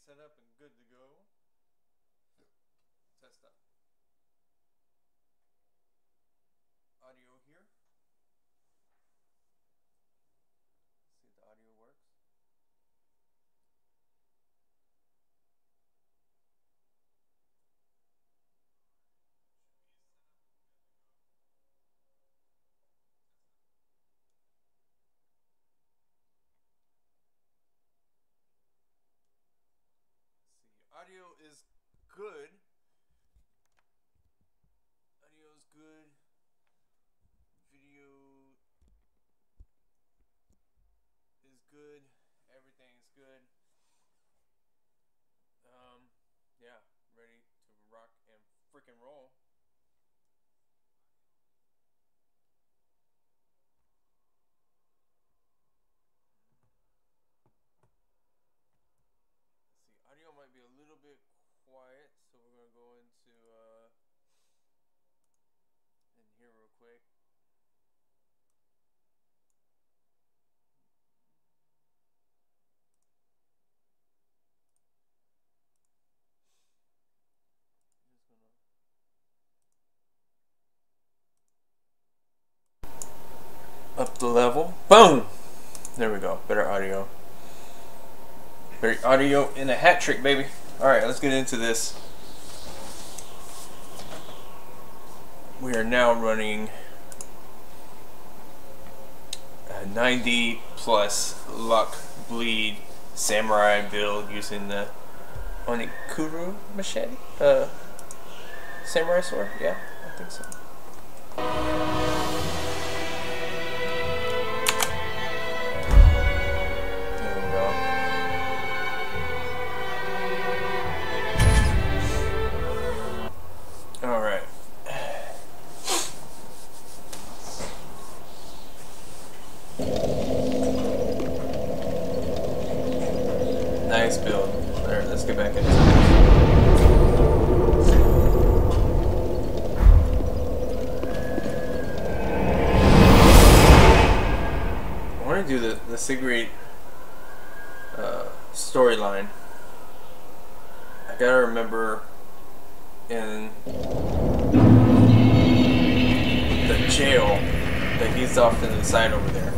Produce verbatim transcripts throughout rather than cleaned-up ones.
set up and good to go. Test up. Audio here. See if the audio works. Audio is good. Audio is good. Video is good. Everything is good. Um, yeah, ready to rock and freaking roll. Audio might be a little bit quiet, so we're going to go into uh, in here real quick. I'm just gonna up the level. Boom! There we go. Better audio. Better audio in a hat trick, baby. Alright, let's get into this. We are now running a ninety plus luck bleed samurai build using the Onikuru machete? Uh, samurai sword? Yeah, I think so. Nice build. Alright, let's get back into it. I want to do the, the Sigrid uh, storyline. I gotta remember in the jail that he's off to the side over there.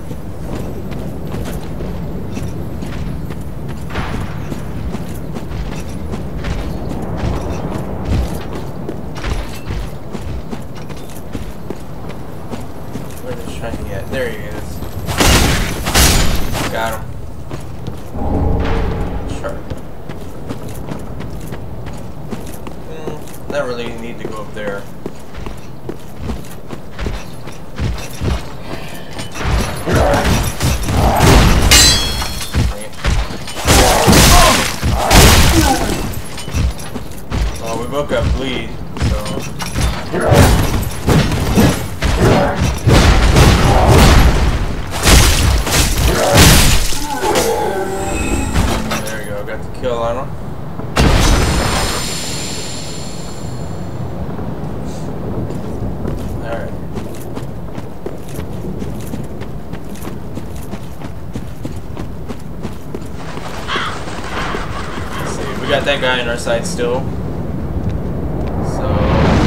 There he is. Got him. Sharp. Mm, not really need to go up there. Well, we both got bleed, so. Kill on him. Alright. Let's see, we got that guy on our side still. So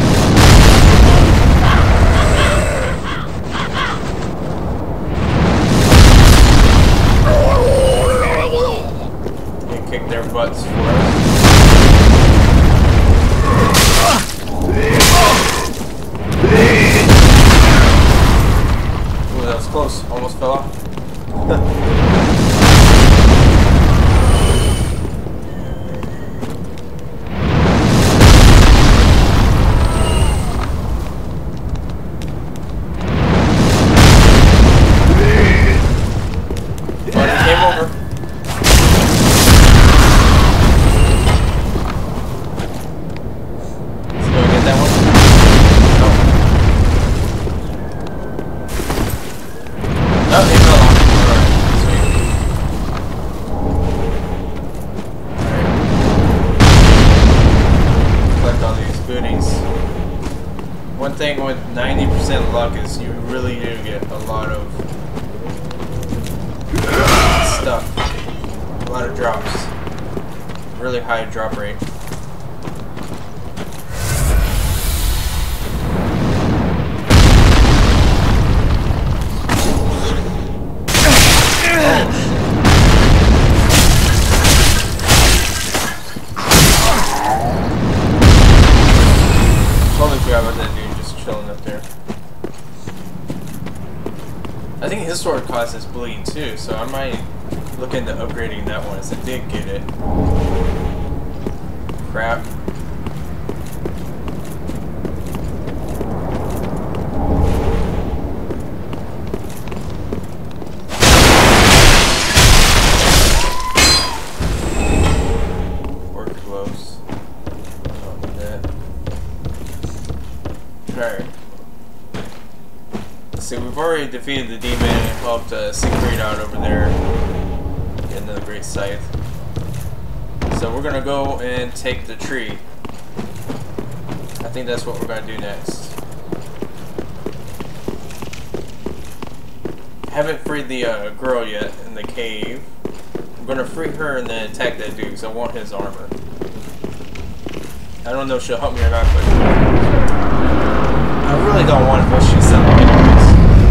kick their butts for us. Ooh, that was close. Almost fell off. One thing with ninety percent luck is you really do get a lot of stuff, a lot of drops. really high drop rate. Totally forgot about that dude just chilling up there. I think his sword causes bleed too, so I might look into upgrading that one as I did get it. Crap. We're close. Don't do that. Alright. See, we've already defeated the demon and helped uh, Siegfried out over there. Get another great scythe. So we're gonna go and take the tree. I think that's what we're gonna do next. Haven't freed the uh, girl yet in the cave. I'm gonna free her and then attack that dude because I want his armor. I don't know if she'll help me or not, but I really don't want what she's selling anyways.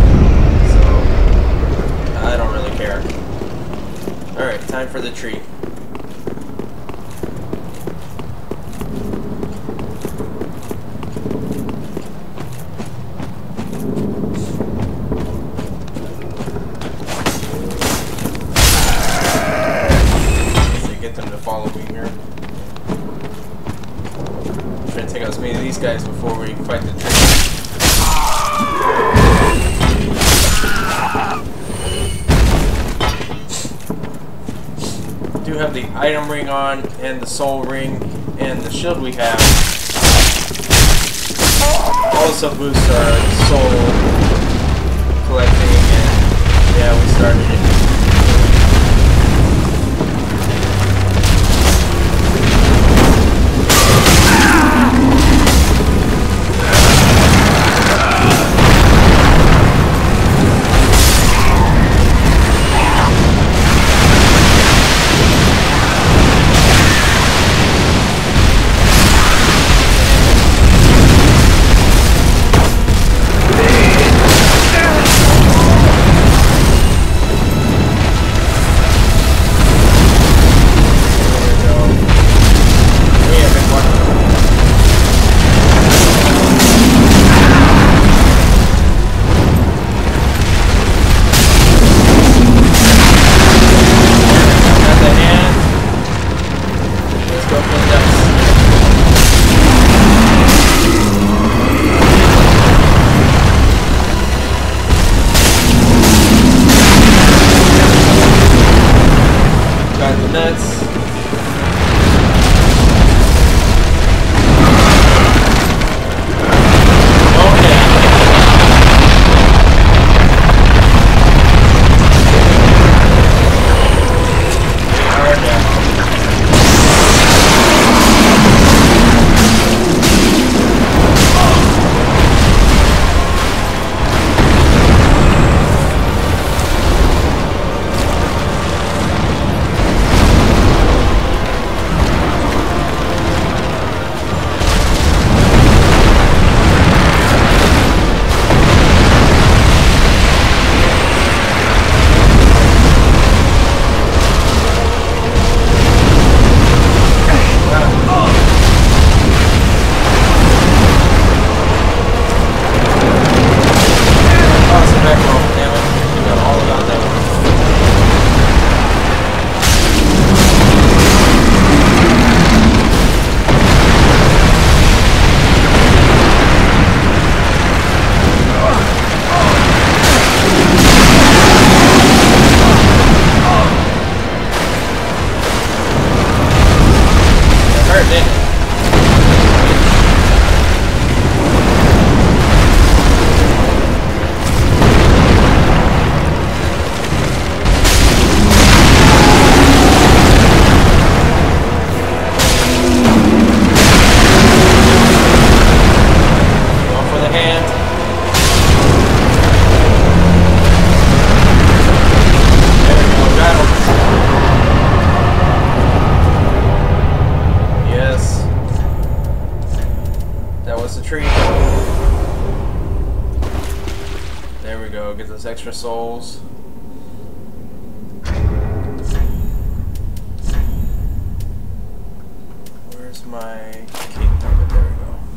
I don't really care. Alright, time for the tree. Let's get them to follow me here. I'm trying to take out as many of these guys before we fight the tree. Do have the item ring on and the soul ring and the shield we have also boosts our soul collecting, and yeah, we started it. That was the tree. There we go. Get those extra souls. Where's my king puppet? There we go.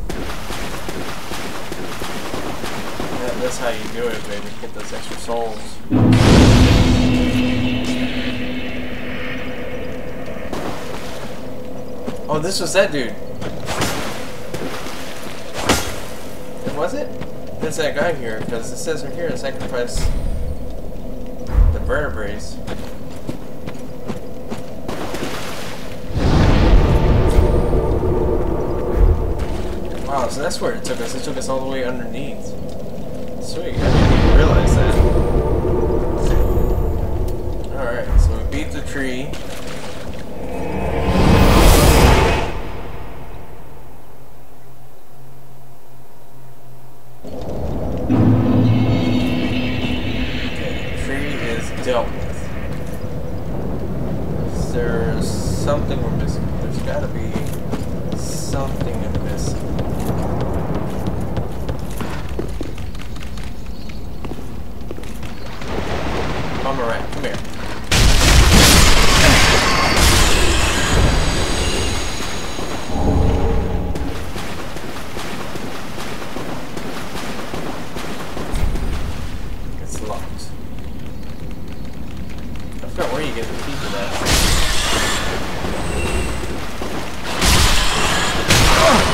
Yeah, that's how you do it, baby. Get those extra souls. Oh, this was that dude. Was it? There's that guy here, because it says right here to sacrifice the vertebrae. Wow, so that's where it took us. It took us all the way underneath. Sweet, I didn't even realize that. Alright, so we beat the tree. Dealt with. Is there something we're missing? There's gotta be something I'm missing. Pomeranian, come here. It's locked. I forgot where you get the key for that.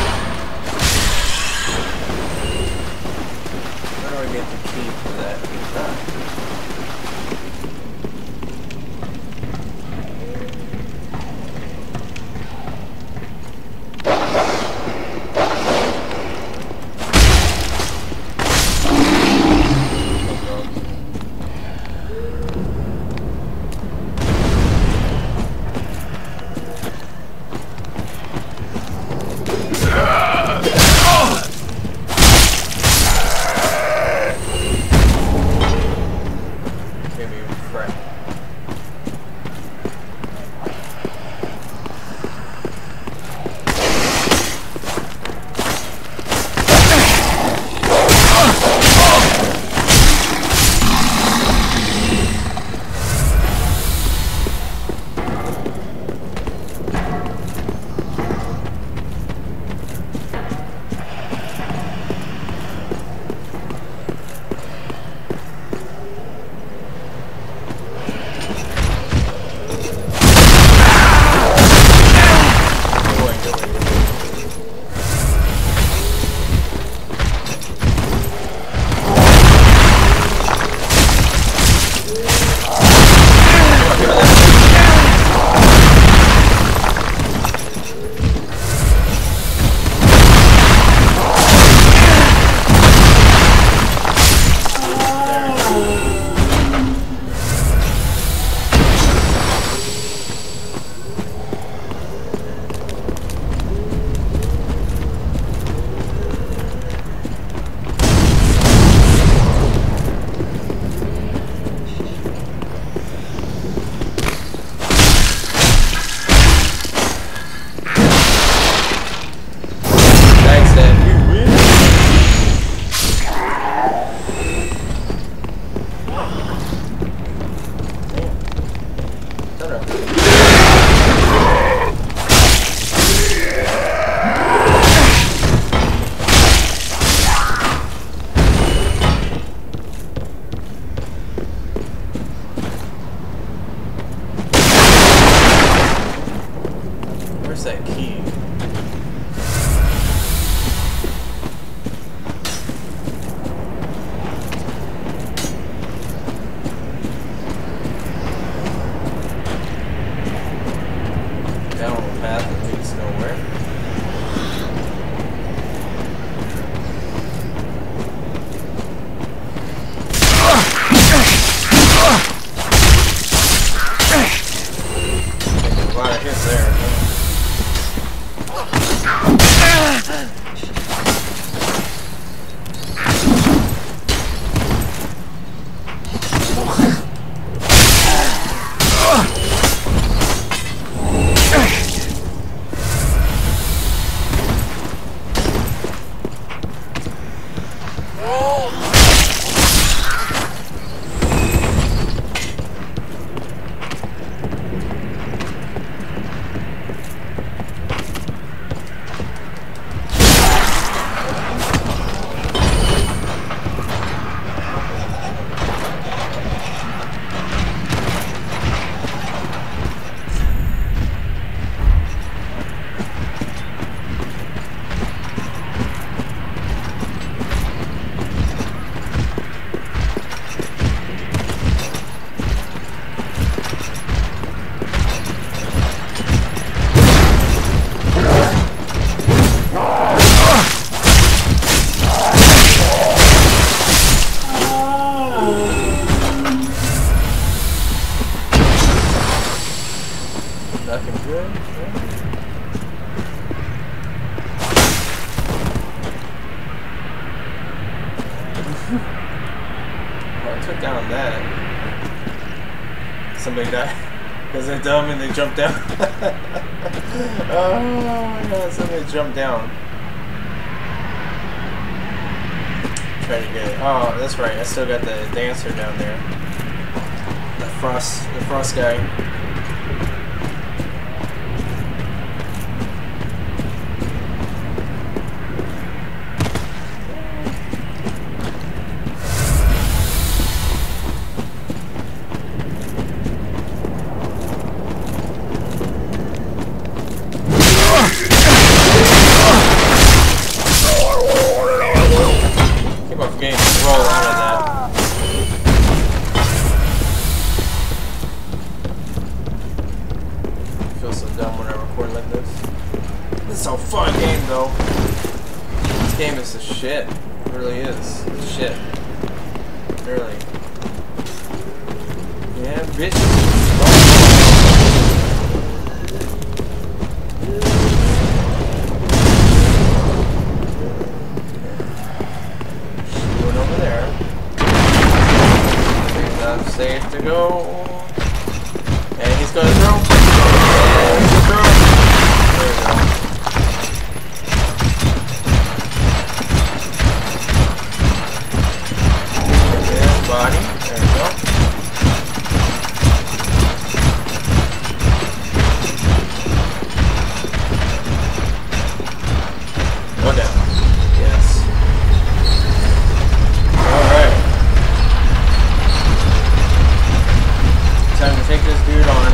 took down that. Somebody died. Because they're dumb and they jumped down. Oh my god, somebody jumped down. Try to get it. Oh, that's right. I still got the dancer down there. The frost, the frost guy. Shit. It really is. Shit. Really. Yeah, bitch. Going over there. He's not safe to go. And he's gonna throw. And he's gonna throw. There we go. Body. There we go. Go down. Yes. Alright. Time to take this dude on.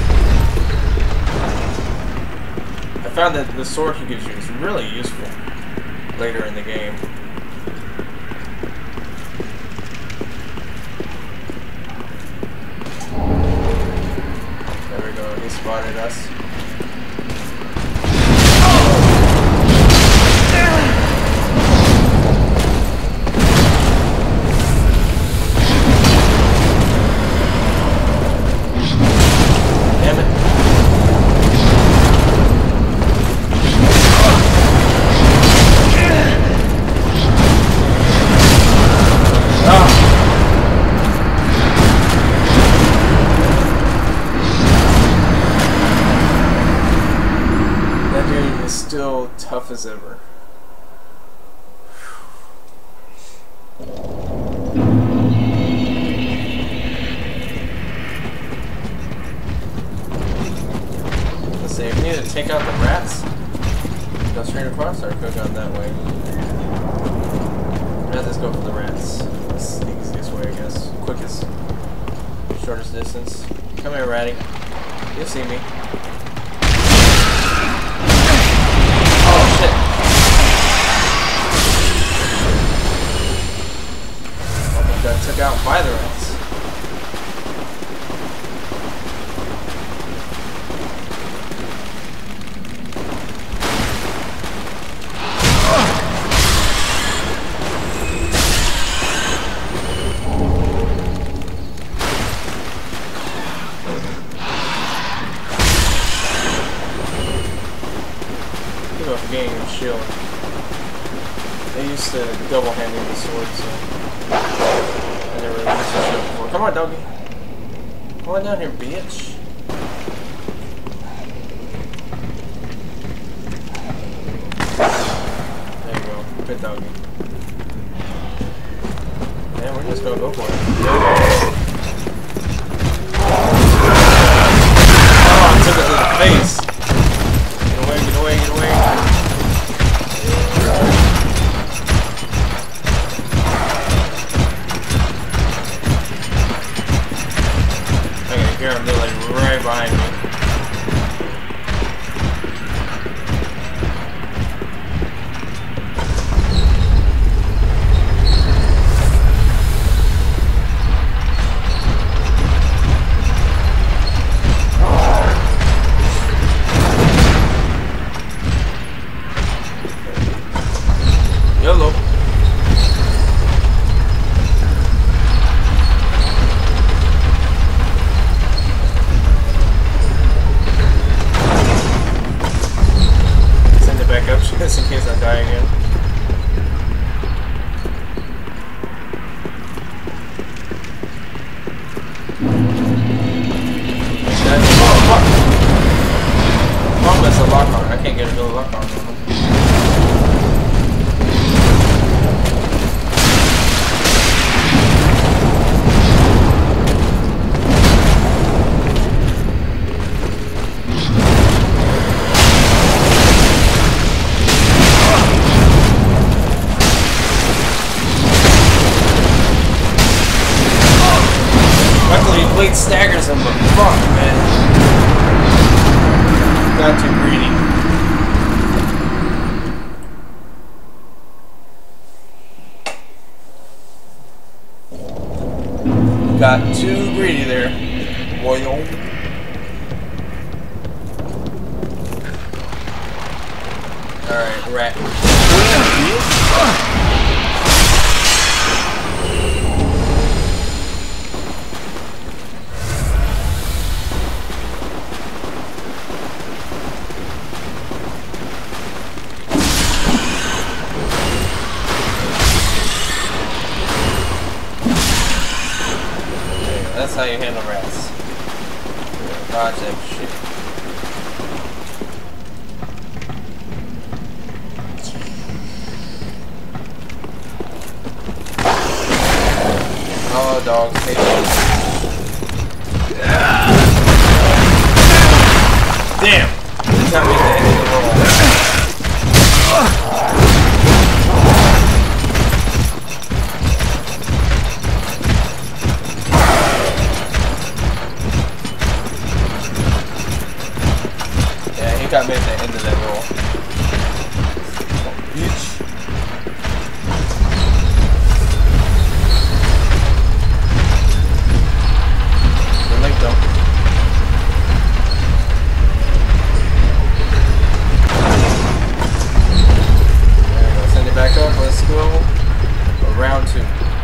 I found that the sword he gives you is really useful later in the game. He spotted us. Damn it. Still tough as ever. Let's see, if we need to take out the rats, go straight across or go down that way? Now let's go for the rats. That's the easiest way, I guess. Quickest, shortest distance. Come here, ratty. You'll see me. Shit. Almost got took out by the rats. Game and shield. They used to double handing the sword, so I never really used the shield before. Come on, doggy. Come on down here, bitch. There you go. Good doggy. Yeah, we're just gonna go for it. Oh, I took it to the face. Get away, get away, get away. Here, I'm like right behind me. Yellow. Just in case I die again. blade staggers him, but fuck, man. Got too greedy. Got too greedy there. Royal. Alright, rat. That's how you handle rats. Dodge that shit. Oh, dogs hate dogs. Damn! This got me at the end of the roll. Got me at the end of that roll. Oh, bitch. Good leg though. There we go. Send it back up. Let's go. Round two.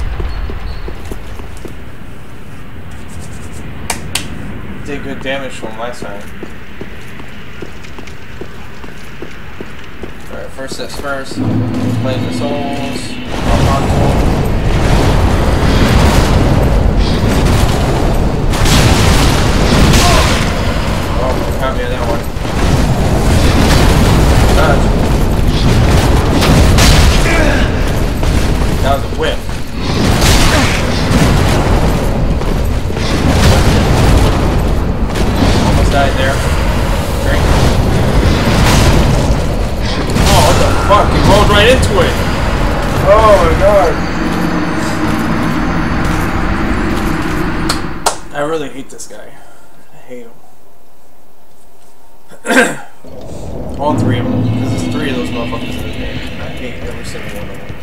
Did good damage from last time. Alright, first steps first. Play the souls. Oh, count me on that one. Dodge. That was a whip. Almost died there. Drink. Fuck, he rolled right into it. Oh my god. I really hate this guy. I hate him. All three of them. Because there's three of those motherfuckers in the game. I hate every single one of them.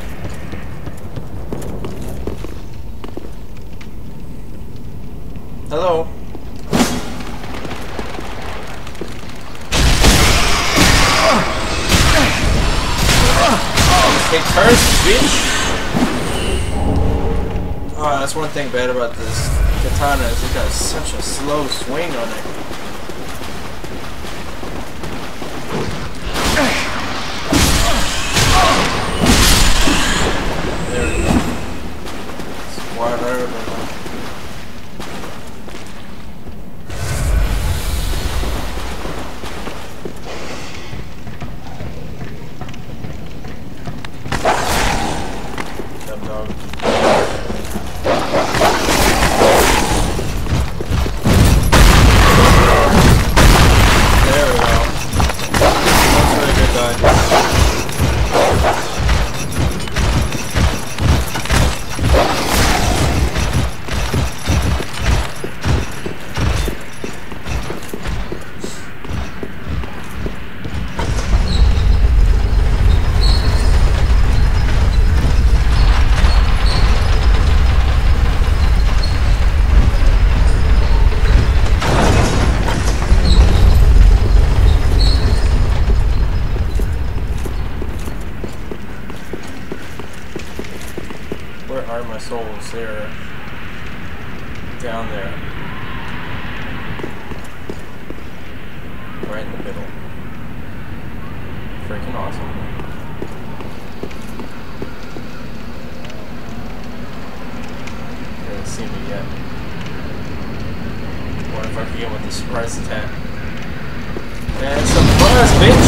Hello. Take turns, bitch! Oh, that's one thing bad about this katana is it got such a slow swing on it. There we go. Squad right over there. Where are my souls? They're down there. Right in the middle. Freaking awesome. They haven't seen me yet. What if I can get with the surprise attack? And some buzz, bitch!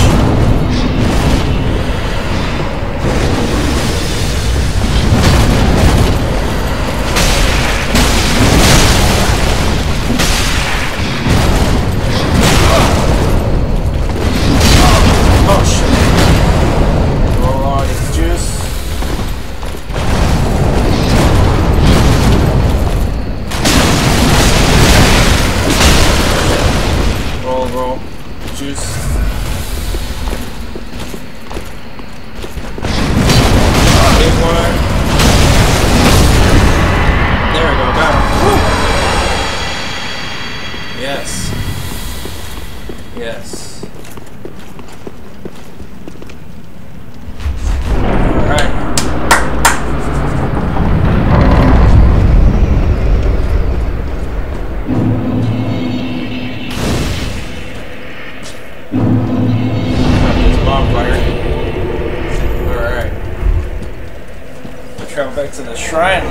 travel back to the shrine.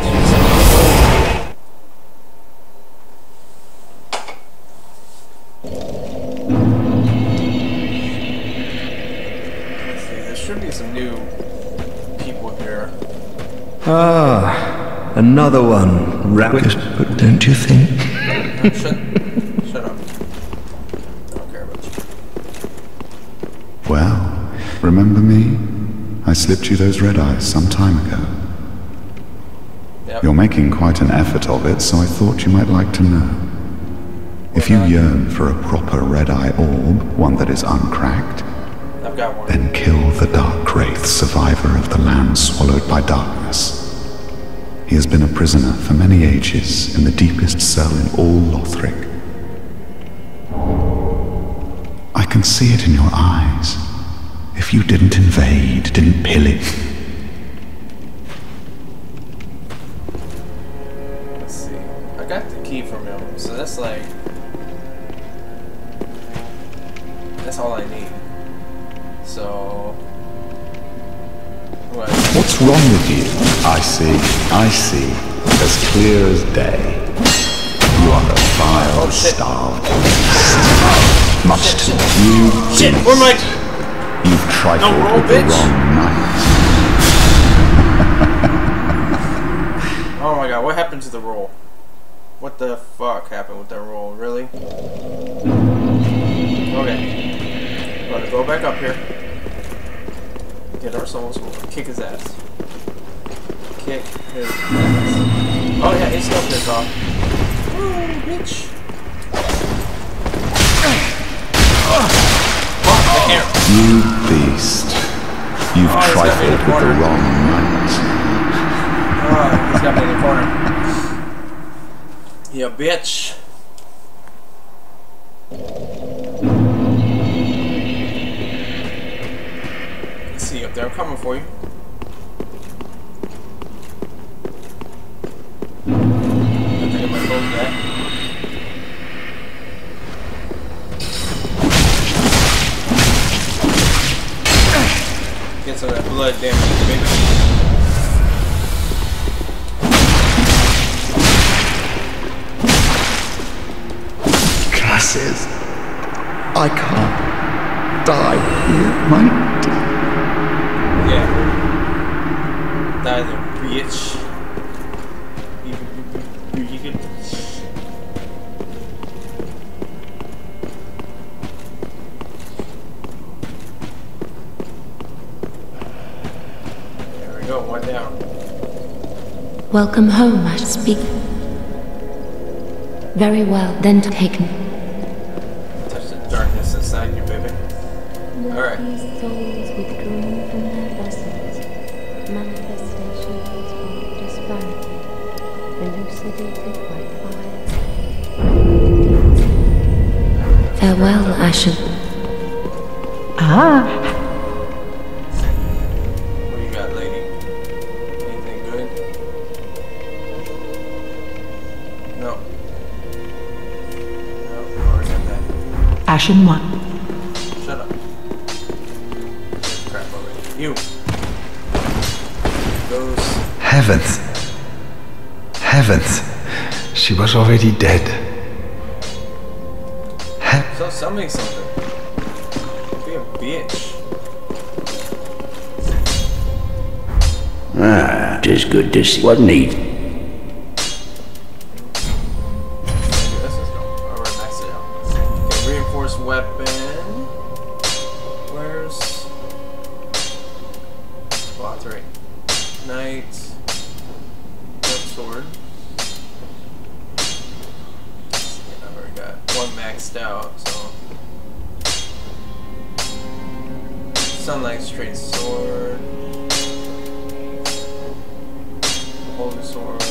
Let's see, there should be some new people here. Ah, another one. Rabbit, but don't you think? Shut, shut up. I don't care about you. Well, remember me? I slipped you those red eyes some time ago. Yep. You're making quite an effort of it, so I thought you might like to know. If you yearn for a proper red-eye orb, one that is uncracked, I've got one. then kill the Dark Wraith, survivor of the land swallowed by darkness. He has been a prisoner for many ages in the deepest cell in all Lothric. I can see it in your eyes. If you didn't invade, didn't pillage. Let's see. I got the key from him, so that's like... That's all I need. So... What? What's wrong with you? I see, I see. As clear as day. You are a fire-starved beast. Much to you. Shit! Where am I? You've trifled No, roll, with bitch. the wrong knight. Oh my god, what happened to the roll? What the fuck happened with that roll? Really? Okay. Gotta go back up here. Get our souls. Kick his ass. Kick his ass. Oh yeah, he's still pissed off. Oh, bitch. Fuck, the hair. You beast. You've Oh, he's got me in trifled the with the corner. wrong knight. Oh, he's got me in the corner. Yeah, bitch. Let's see up there. I'm coming for you. I think I might close that. Get some of that blood damage, baby. Classes. I can't die here, my dear. Yeah. Die there, bitch. There we go, one down. Welcome home, I speak. Very well, then taken. Touch the darkness inside you, baby. Alright. These souls withdrawn from their vessels, manifestations of disparity, elucidated by fire. Farewell, Ashen. Ah. What do you got, lady? Anything good? No. No, already got that. Ashen one. Shut up. Crap already. You. Goes. Heavens. Heavens. She was already dead. He- So tell me something. Be a bitch. Ah, tis good to see. Wasn't he? Maybe this is no. Alright, max it out. Okay, reinforced weapon. Where's oh, three. Knight. Good sword. Yeah, I've already got one maxed out, so Sunlight straight sword. Holy sword.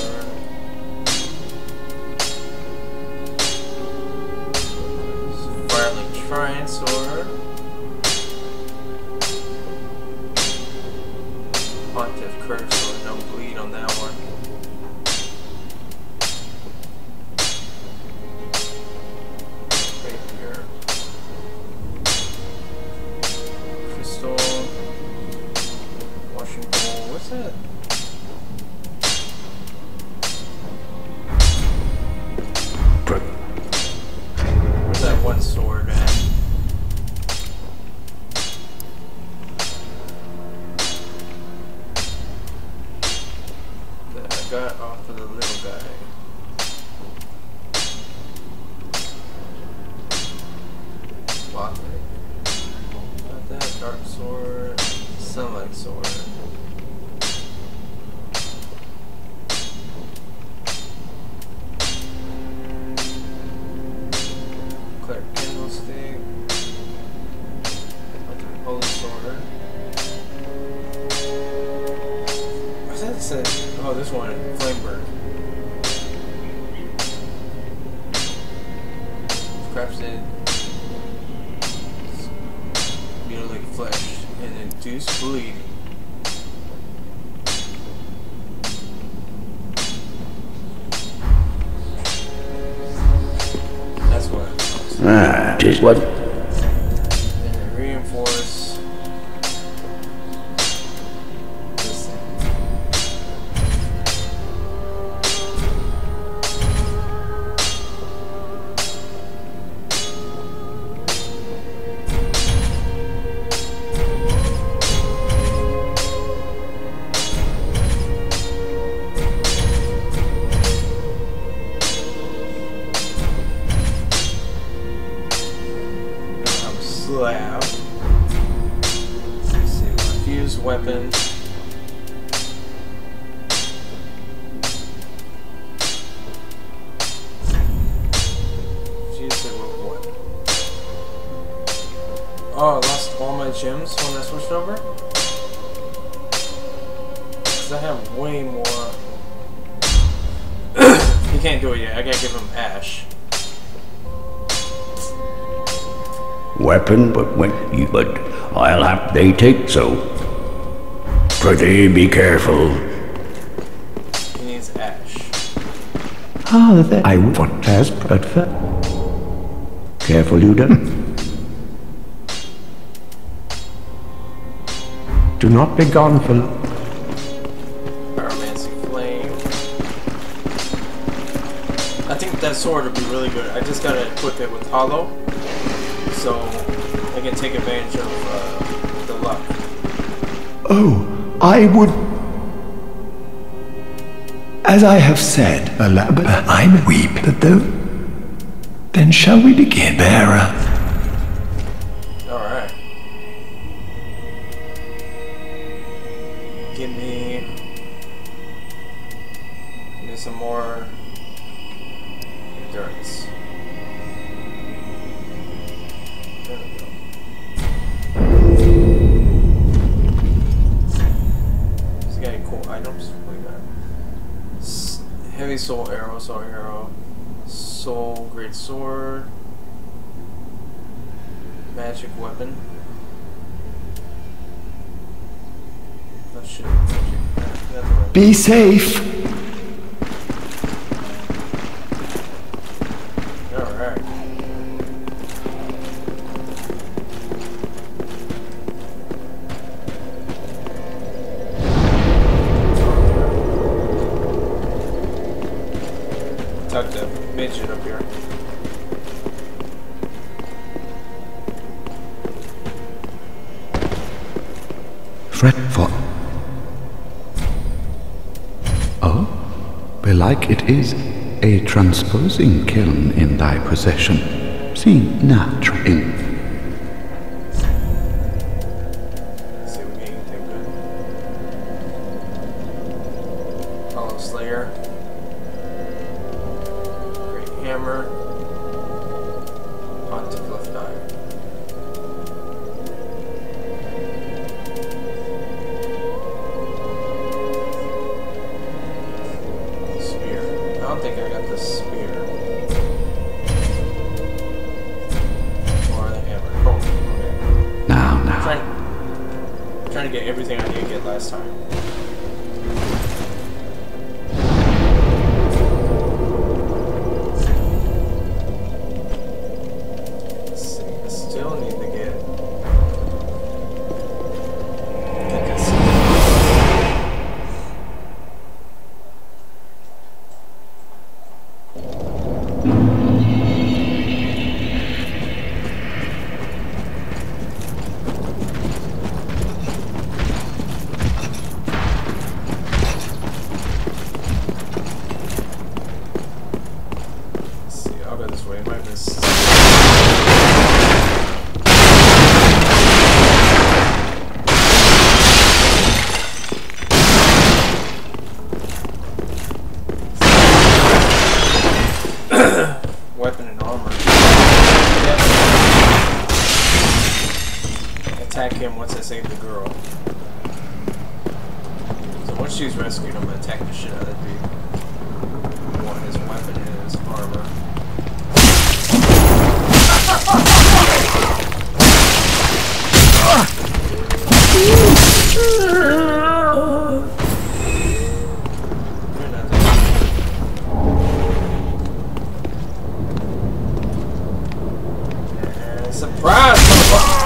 Firelink Shrine sword. Pontiff curve sword. No bleed on that one. Rapier. Crystal. Washing bowl. What's that? said, oh, this one, Flamebird. Crafted mutilate flesh and induce bleed. That's what it was. Ah, just what? And reinforce this thing. Slab. Let's see, fused weapon. Fused it with what? Oh, I lost all my gems when I switched over? Because I have way more. You can't do it yet. I gotta give him Ash. Weapon, but when you, but I'll have they take so. Pretty be careful. He needs Ash. Ah, that I want as Bradford. Careful, you done. Do not be gone for Pyromancy Flame. I think that sword would be really good. I just gotta equip it with Hollow, so I can take advantage of uh, the luck. Oh, I would. As I have said, Alab, I'm weep that though. Then shall we begin, bearer? Alright. Give me. Give me some more endurance. There we go. He's got any cool items. What do we got? S heavy soul arrow, soul arrow, soul great sword, magic weapon. Oh shit! Magic. Nothing. Be safe. All right. Talk to midget up here. Fretful. Oh, belike it is a transposing kiln in thy possession. Seem natural in. Let's see if we get anything good. Hollow Slayer. Great Hammer. Pontiff Left Eye. Spear. I don't think I got the spear. Or the hammer. Oh, okay. Now, now. Trying, trying to get everything I didn't get last time. Let's see. I still need to get. get this. Let's see. I'll go this way. It might miss. Weapon and armor. Yep. Attack him once I save the girl. So once Once she's rescued, I'm gonna attack the shit out of that dude. I want his weapon and his armor. Surprise, motherfucker!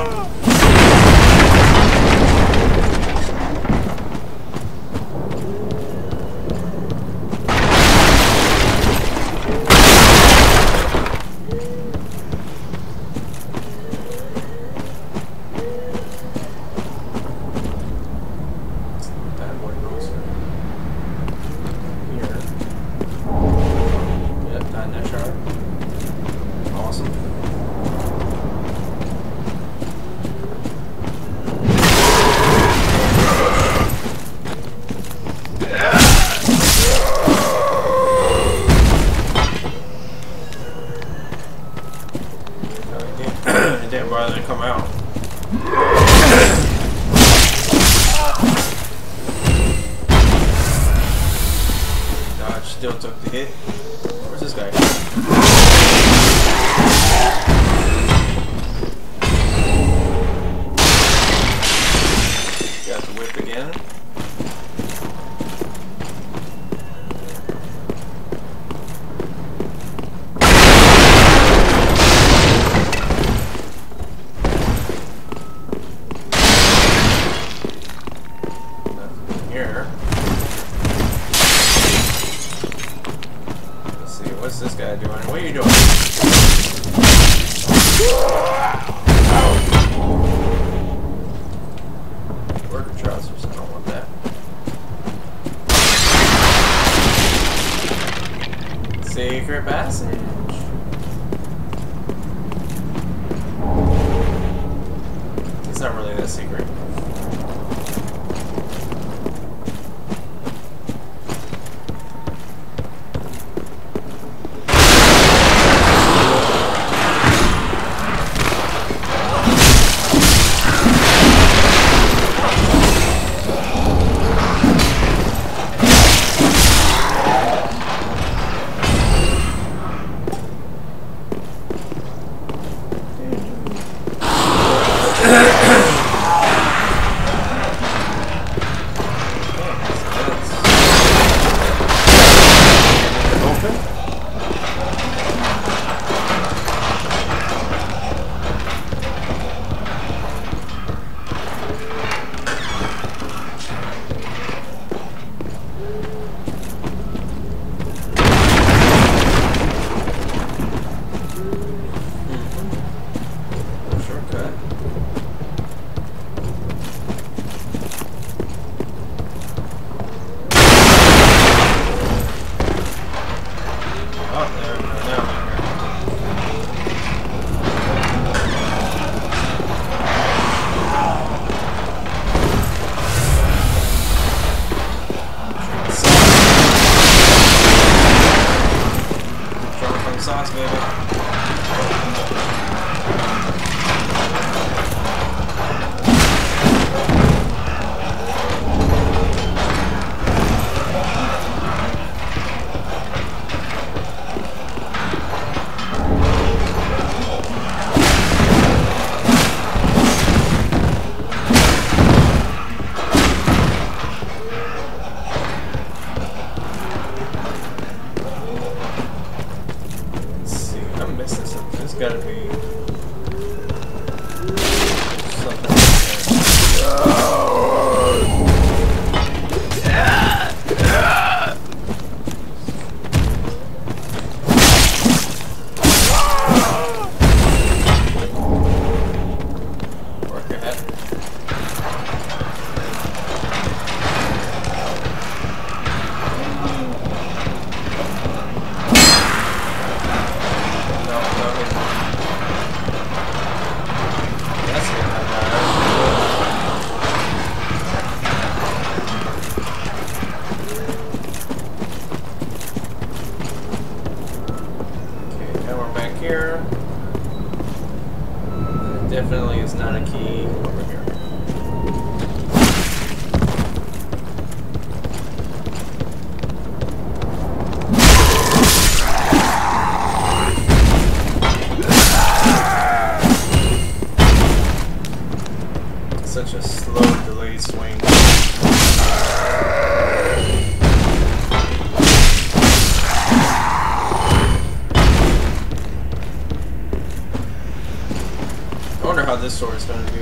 Still took the hit. Where's this guy? Got the whip again. Nothing here. What's this guy doing? What are you doing? Worker trousers. I don't want that. Secret passage. It's not really that secret. Sauce, baby. There's gotta be something work ahead. Here. There definitely is not a key over here. sword is going to do.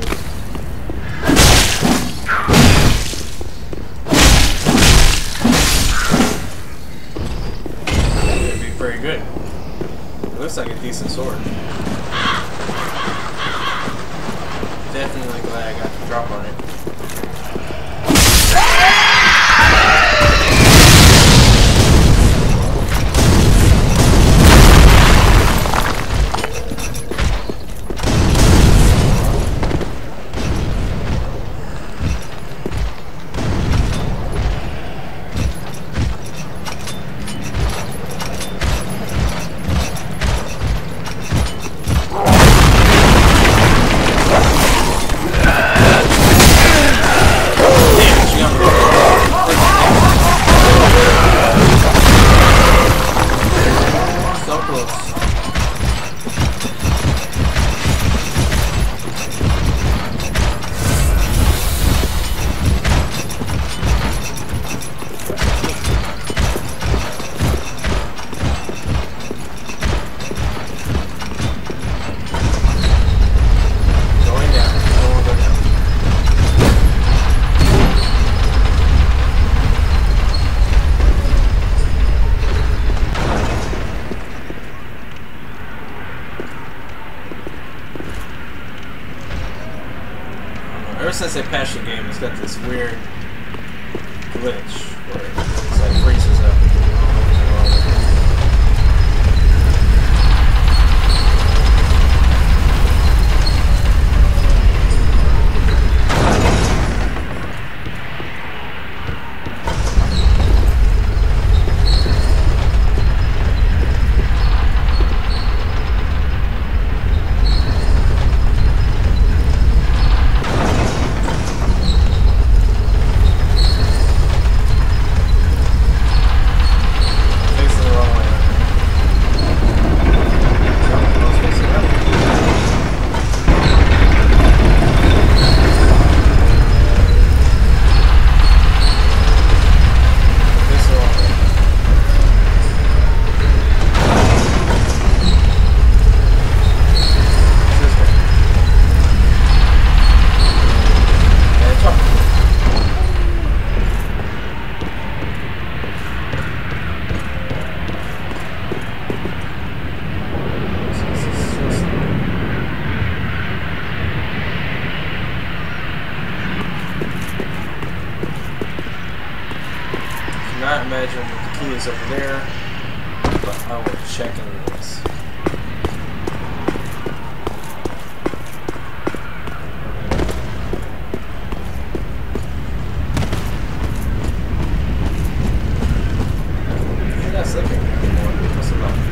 It'd be pretty good. It looks like a decent sword. Definitely glad I got the drop on it. Ever since they patched the game, it's got this weird glitch where it's like freezes up. Not imagine the key is over there, but I will check anyways. Yeah, that's looking more. What's it like?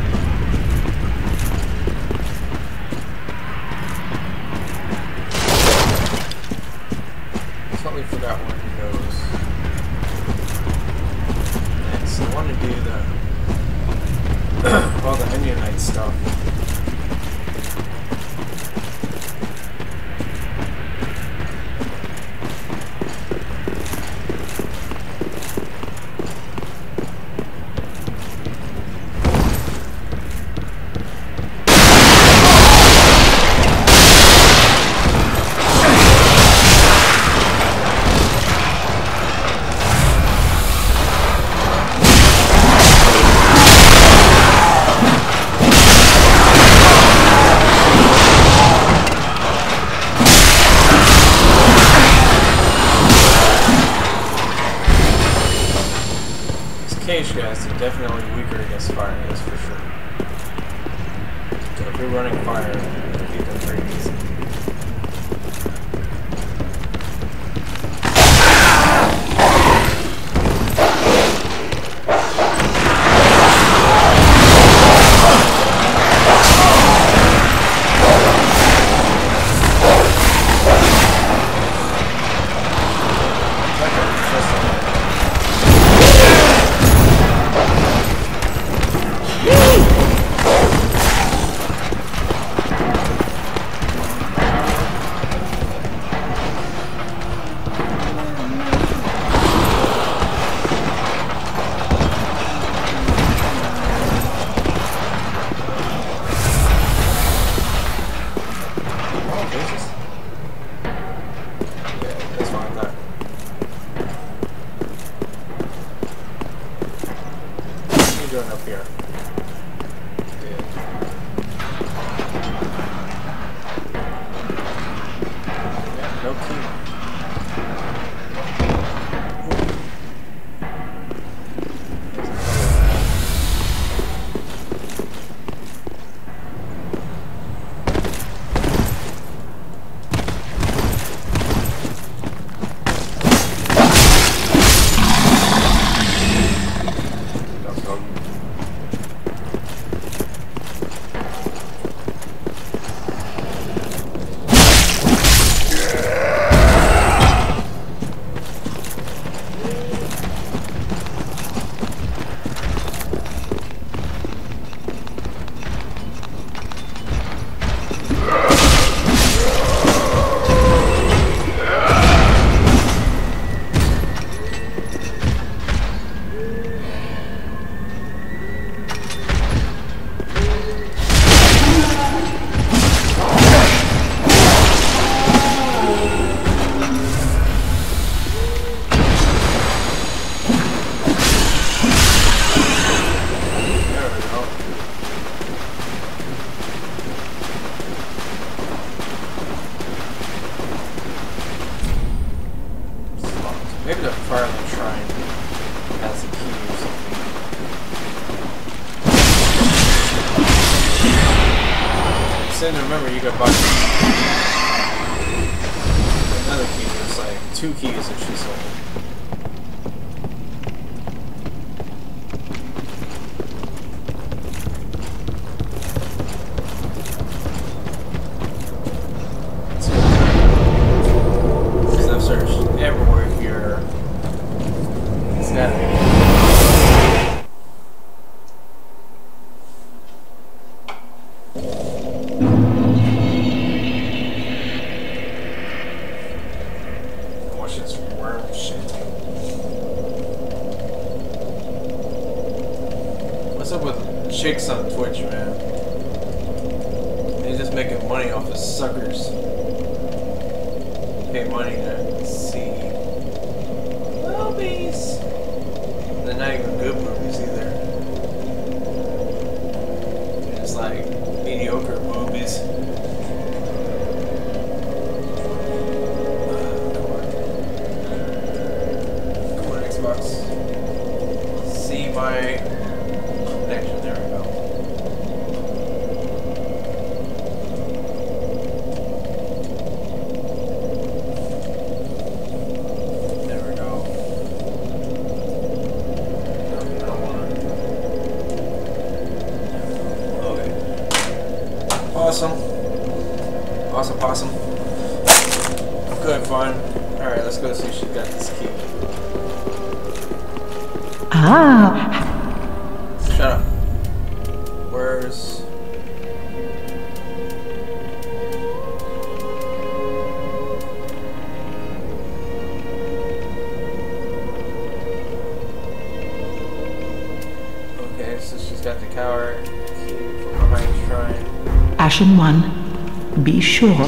Totally forgot where he goes. I want to do the all the Onion stuff. Cage guys are definitely weaker against fire, that's for sure. So if you're running fire, you beat them pretty easy. doing up here? Yeah, no key. Maybe the Firelight Shrine has a key or something. I'm saying to remember you could buy another key. There's like two keys that she sold. What's up with chicks on Twitch, man? They're just making money off of suckers. Pay money to see movies. They're not even good movies either. It's like mediocre movies. Come on, Xbox. See my connection. There we go. There we go. No, I don't want to. Okay. Awesome. Awesome, awesome. Good, fun. Alright, let's go see if she's got this key. Ah. Shut up. Where's... Okay, so she's got the cower key from behind the shrine. Ashen One, be sure.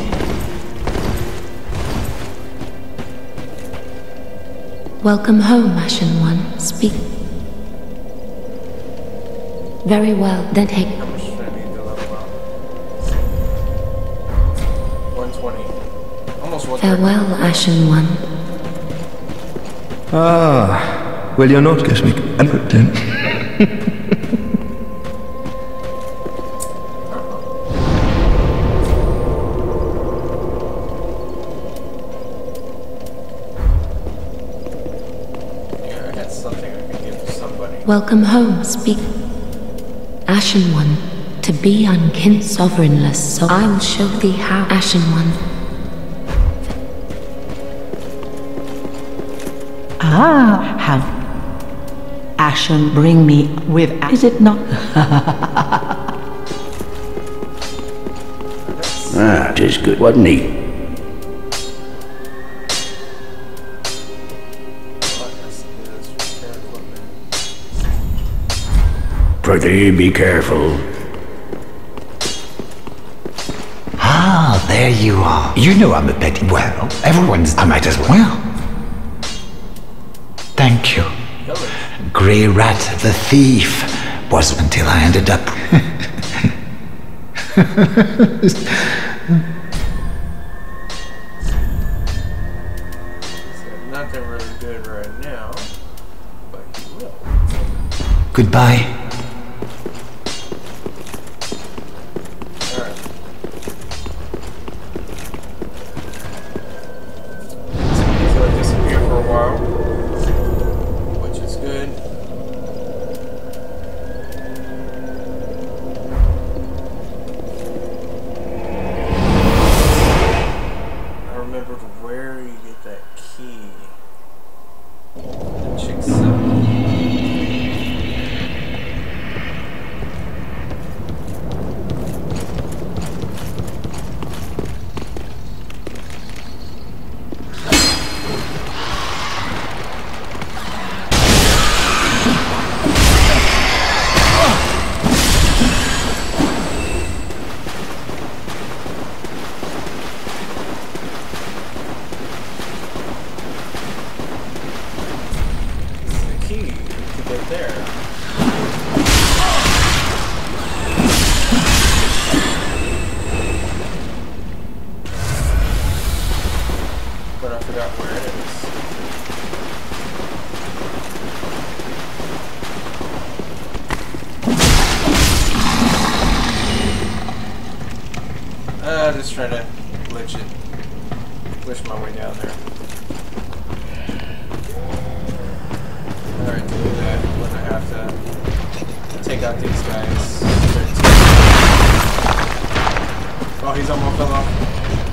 Welcome home, Ashen One. Speak. Very well, then take. How much do I need to level up? one twenty. Almost one thirty. Farewell, Ashen One. Ah, well, you're not guess me. Then. Yeah, I got something I can give to somebody. Welcome home, speak. Ashen One, to be unkin sovereignless, so I will show thee how. Ashen One. Ah, how Ashen bring me with, is it not? Ah, 'tis good, wasn't he? Prithee, be careful. Ah, there you are. You know I'm a petty. Well, everyone's. I might as well. Thank you. Grey Rat the thief. was until I ended up... Nothing really good right now, but he will. Goodbye. Alright. He's gonna disappear for a while, which is good. I remembered where you get that key. Chick seven. Uh, just trying to glitch it. Glitch my way down there. Alright, to do that, I'm gonna have to take out these guys. Oh, he's almost fell off.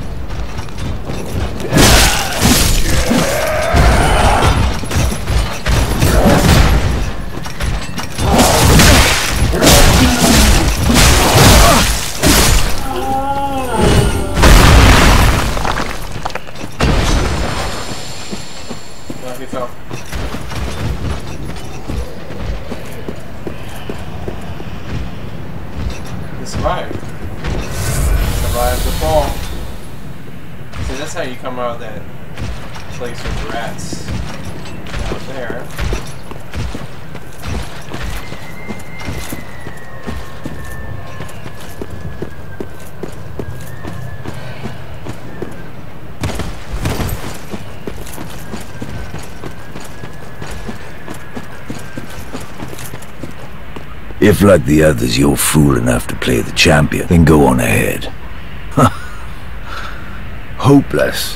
Survived. Survived the fall. See, that's how you come out of that place with rats down there. If, like the others, you're fool enough to play the champion, then go on ahead. Hopeless.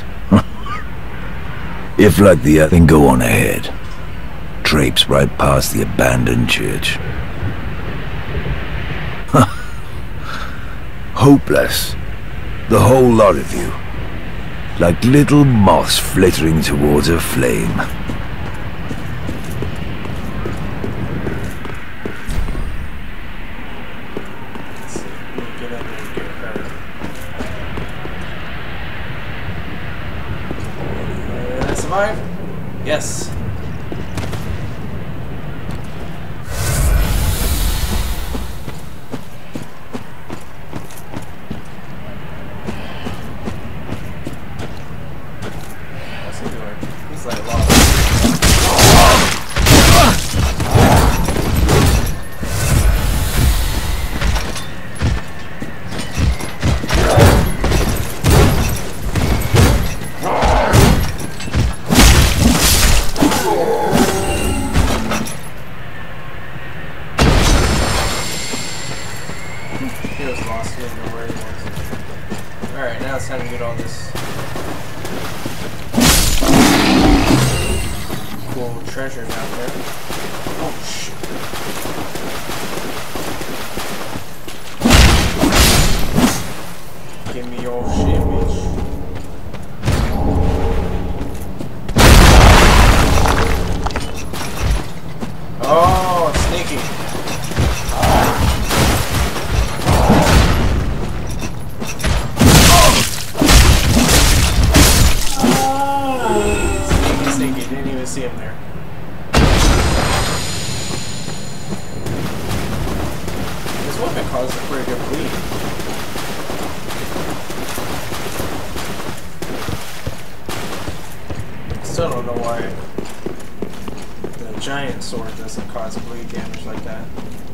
If, like the other, then go on ahead. Traipse right past the abandoned church. Hopeless. The whole lot of you. Like little moths flittering towards a flame. Yes. What's he doing? He's like lost. He was lost, he didn't know where he was. Alright, now it's time to get all this cool treasures out there. Oh shit. Give me your shit, bitch. Oh, sneaky. Didn't even see him there. This weapon caused a pretty good bleed. Still don't know why the giant sword doesn't cause bleed damage like that.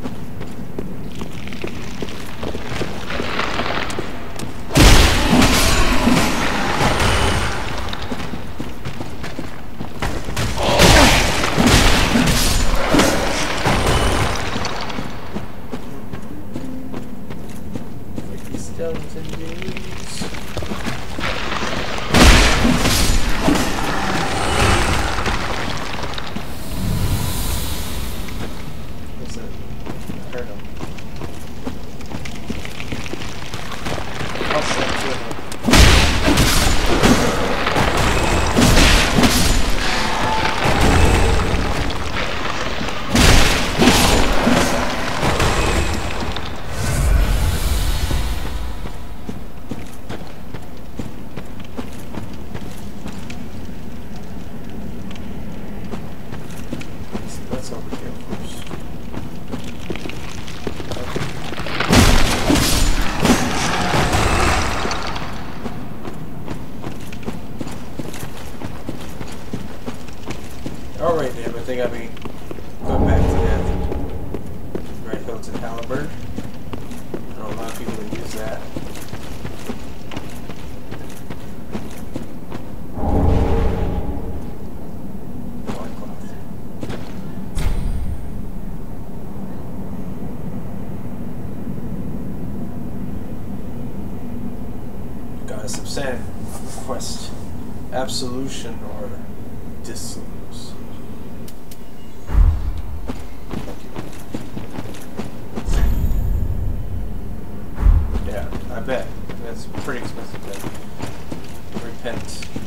Alright, damn, I think I'll be going back to that Red Hilton Halberd. I know a lot of people that use that. Got a subsand quest. Absolution or dissolution. I bet. That's pretty expensive then. Repent.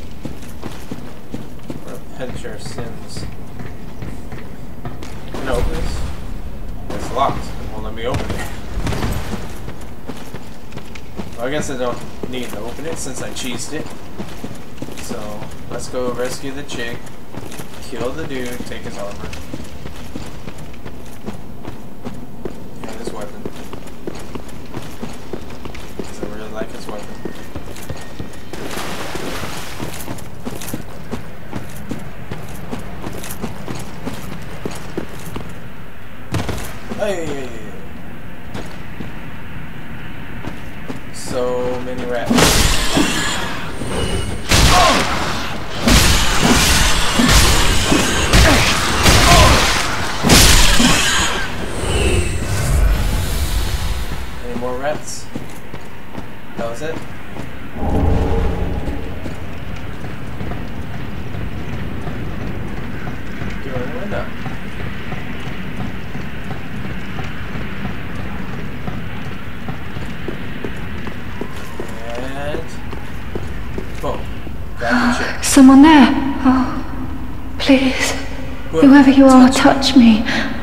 Repent your sins. Can I open this? It's locked. It won't let me open it. Well, I guess I don't need to open it since I cheesed it. So, let's go rescue the chick, kill the dude, take his armor. And his weapon. Like his weapon. Hey! So many rats. Any more rats? That was it? Doing a window. And boom. Got the chick. Someone there. Oh, please. Whoever, Whoever you are, touch, touch me.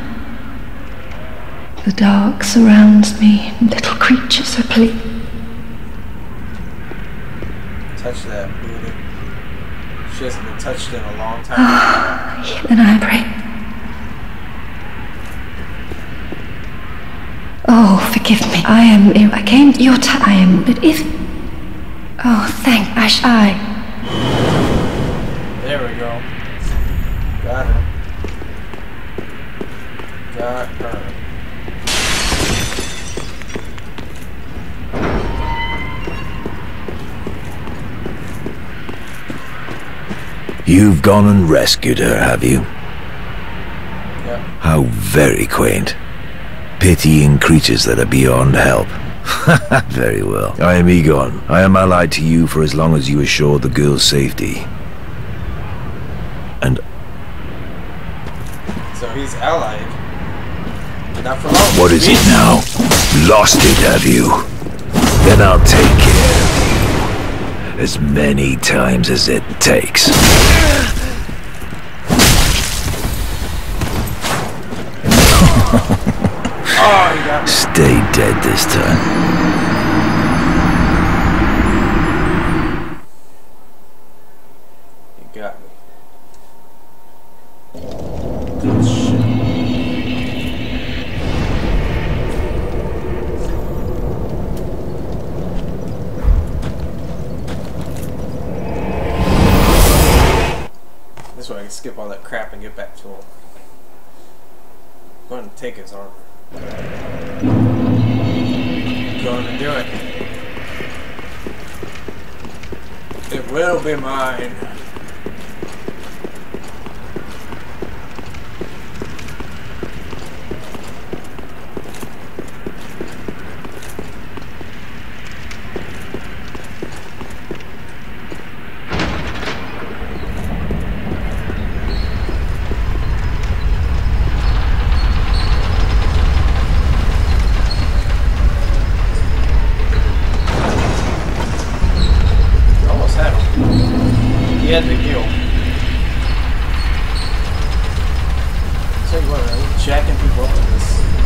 The dark surrounds me. Little creatures are please. Touch that booty. She hasn't been touched in a long time. Oh, then I pray. Oh, forgive me. I am ill. I came to your time. I am. But if. Oh, thank Ash. I. There we go. Got her. Got her. You've gone and rescued her, have you? Yep. How very quaint. Pitying creatures that are beyond help. Very well. I am Egon. I am allied to you for as long as you assure the girl's safety. And... So he's allied. Not for long. What is it now? Lost it, have you? Then I'll take care of you. As many times as it takes. Oh, you got me. Stay dead this time. You got me. Good shit. This way I can skip all that crap and get back to him. going to take his armor. Going to do it. It will be mine. He had the heal. Tell you what, man, jacking people up with this.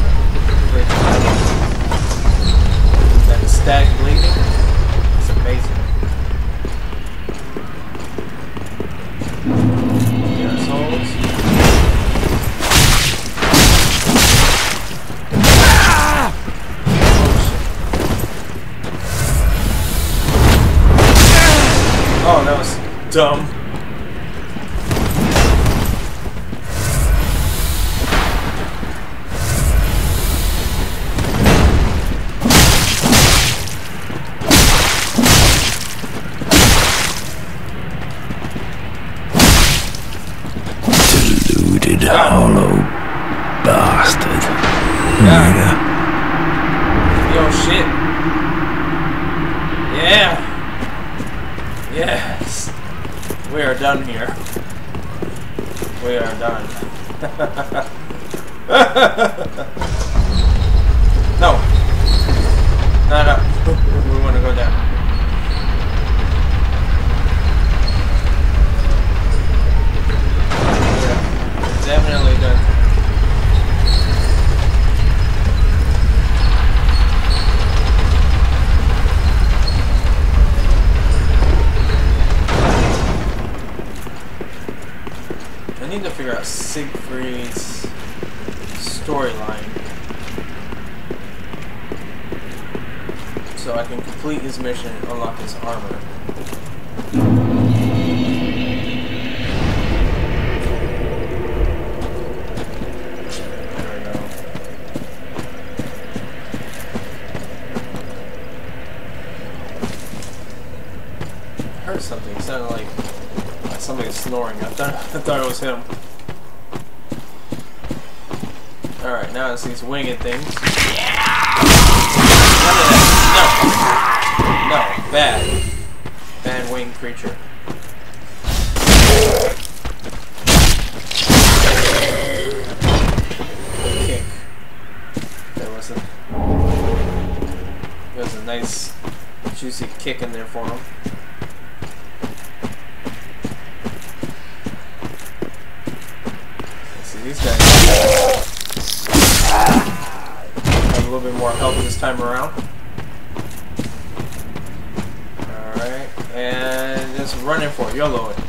That stack bleeding. It's amazing. There's souls. Oh, that was dumb. Deluded, hollow bastard. Yeah. Yo, shit. Yeah. Yes. We are done here. We are done. No. Not up. We want to go down. Yeah. Definitely done. I need to figure out Siegfried's storyline so I can complete his mission and unlock his armor. There we go. I heard something. It sounded like somebody snoring. I thought, I thought it was him. Alright, now it's these winged things. None of that. No. No. Bad. Bad winged creature. Kick. There was a there was a nice juicy kick in there for him. These guys have a little bit more help this time around. Alright, and just running for it. YOLO it.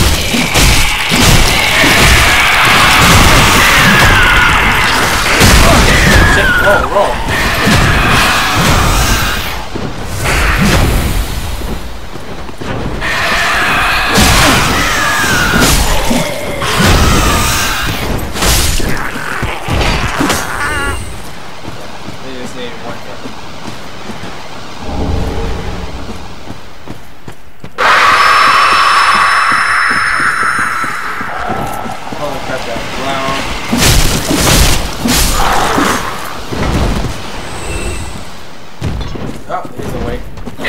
Shit, roll, roll. Oh, he's awake.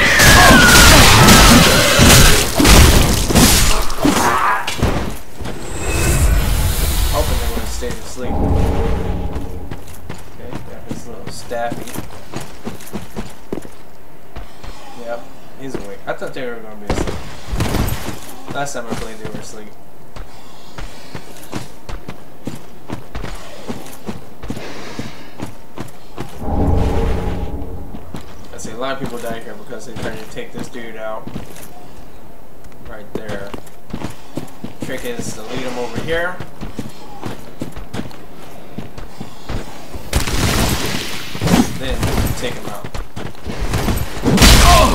Hoping they would have stayed asleep. Okay, got his little staffy. Yep, he's awake. I thought they were going to be asleep. Last time I played, they were asleep. A lot of people die here because they try to take this dude out right there. Trick is to lead him over here. Then take him out. Oh!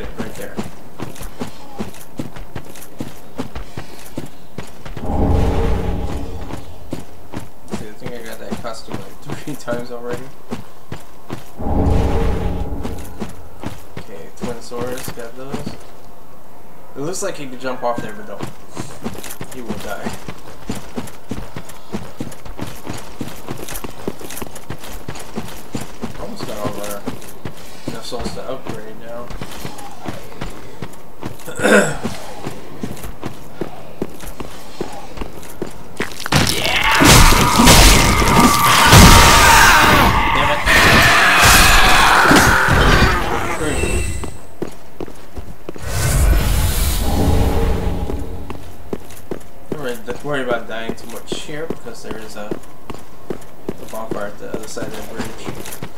it right there. See, I think I got that costume like three times already. Okay, Twinosaurus, got those. It looks like he could jump off there, but don't. He will die. Almost got all our missiles to upgrade now. Don't worry about dying too much here because there is a, a bonfire at the other side of the bridge.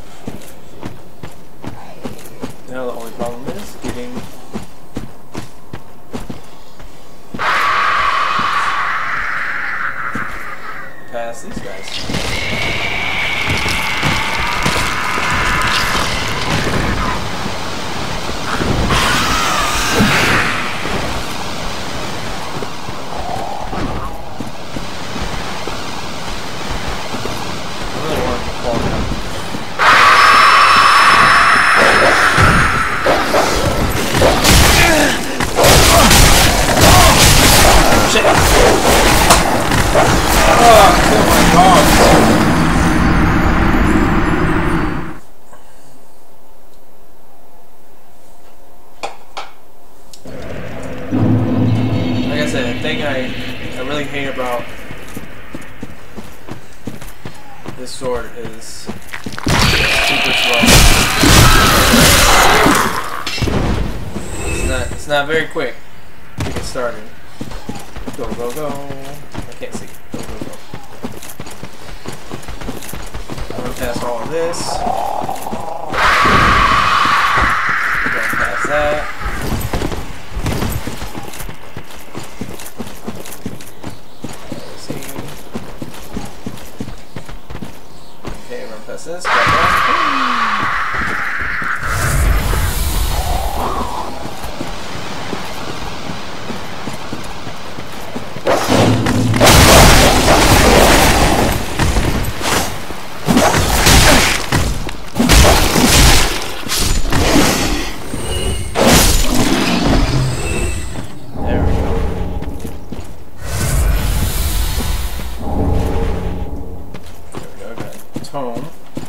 Now the only problem is getting past these guys. Like I said, the thing I, I really hate about this sword is super slow. It's not, it's not very quick to get started. Go, go, go. I can't see. Go, go, go. I'm gonna pass all of this. Going past that. Let's see. Okay, run past this. Back down. Tome.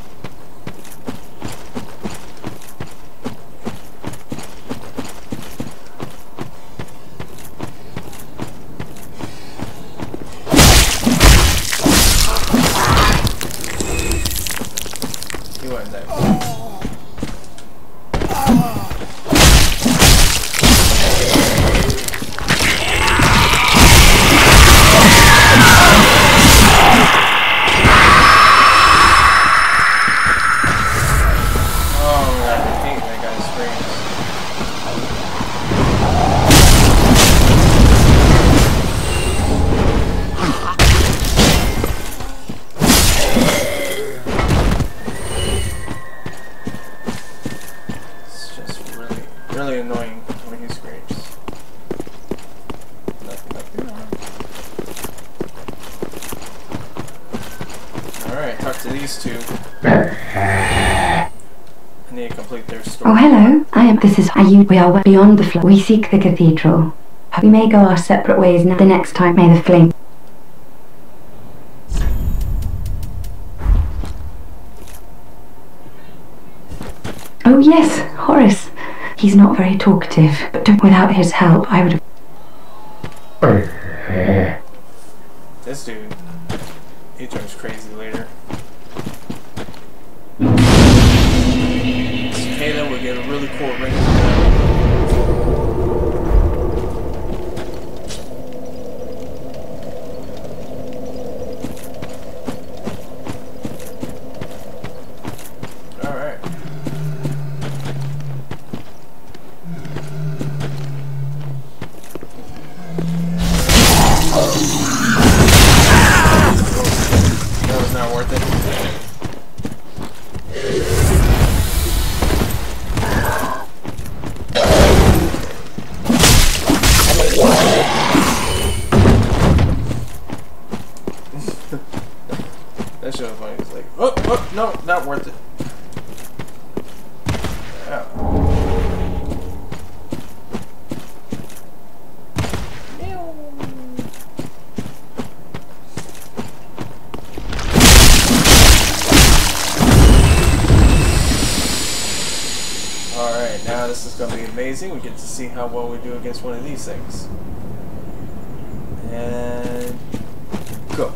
He went there. Really annoying when he screams. Nothing, nothing. Alright, talk to these two. I need to complete their story. Oh, hello. I am. This is. Are you? We are beyond the flood. We seek the cathedral. We may go our separate ways now. The next time, may the flame. Oh yes, Horace. He's not very talkative, but don't, without his help, I would have... This dude, he turns crazy later. Cicada would get a really cool ring. No, not worth it. Oh. Alright, now this is going to be amazing. We get to see how well we do against one of these things. And go.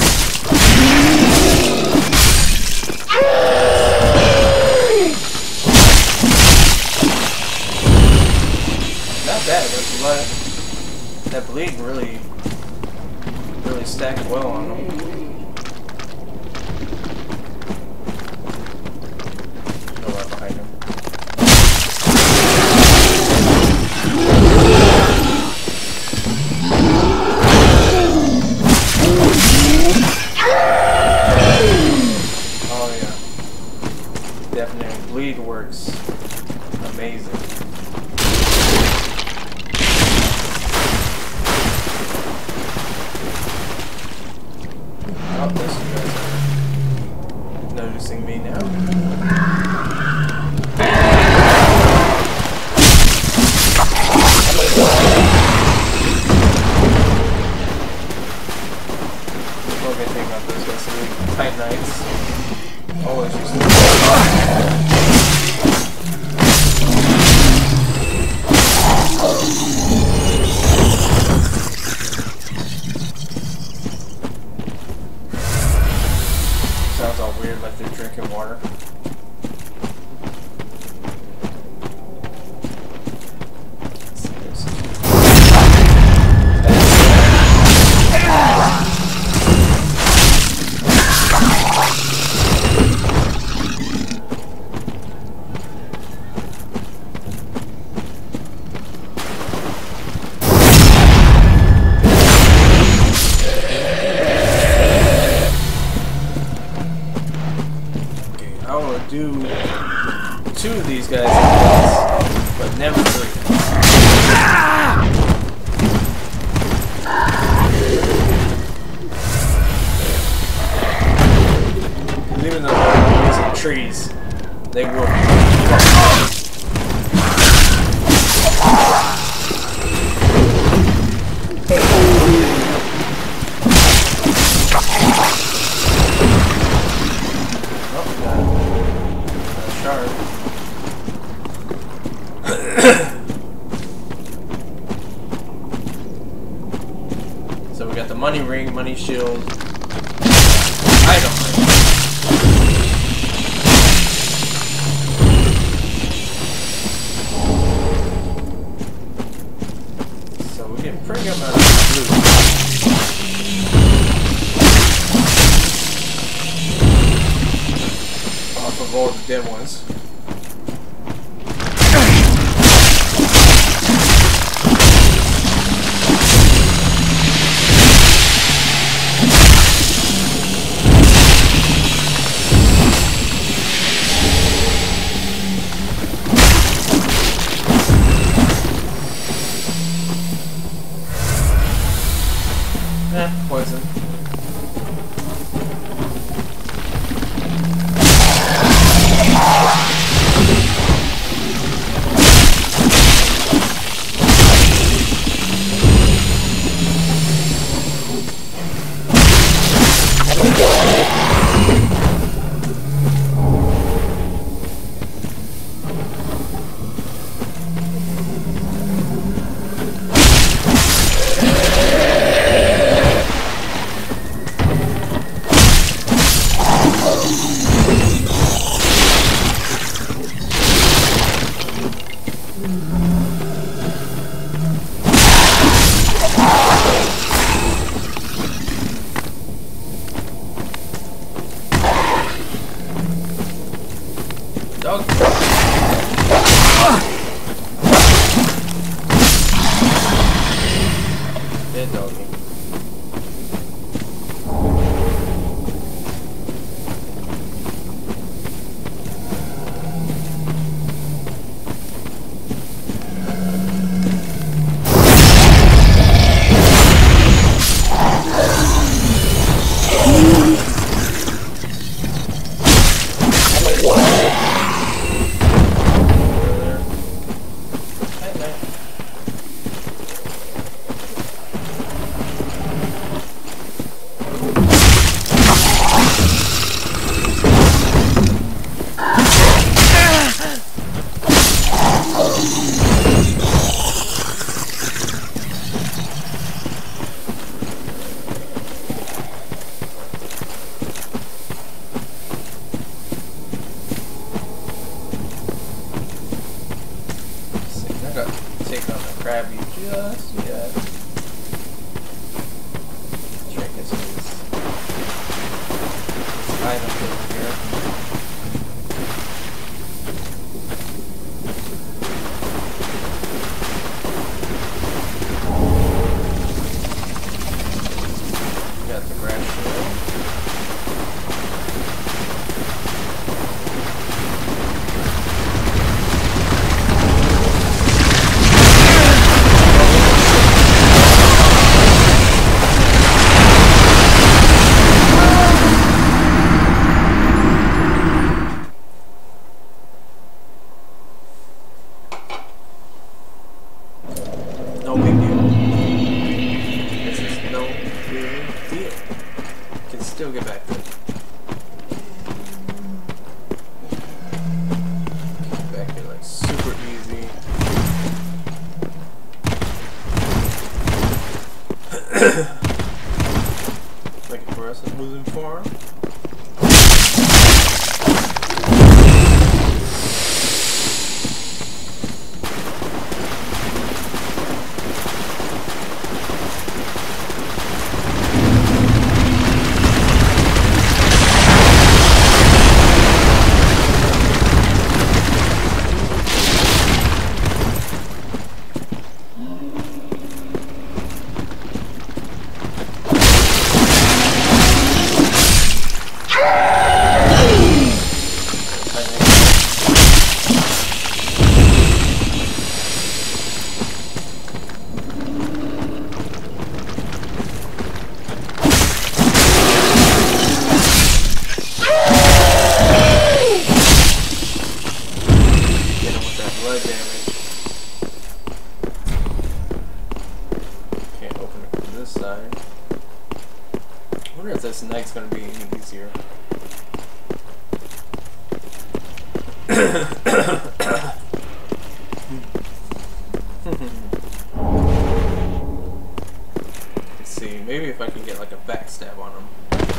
Not bad. There's a lot. That bleed really, really stacked well on them. Go right behind him. Oh yeah, definitely bleed works amazing. Oh, this you guys are noticing me now. One good thing about those guys, really tight knights. Always used to sounds all weird like they're drinking water. Do two of these guys at once, but never three. And even though they're using trees, they will. So we got the money ring, money shield, item ring. So we get pretty good amount of loot. Off of all the dead ones. Eh, poison. I got to take on the Krabby just yet. Try and get some of these items over here. Got the grass shield. No big deal. This is no big deal. Can still get back to it. Get back here like super easy. Looking for us a moving farm. This night's gonna be any easier. Let's see, maybe if I can get like a backstab on him.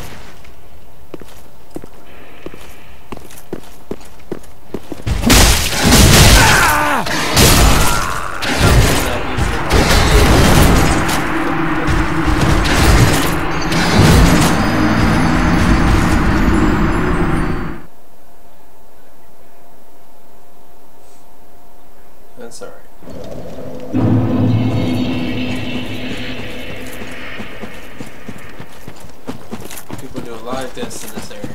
That's alright. People do a lot of deaths in this area.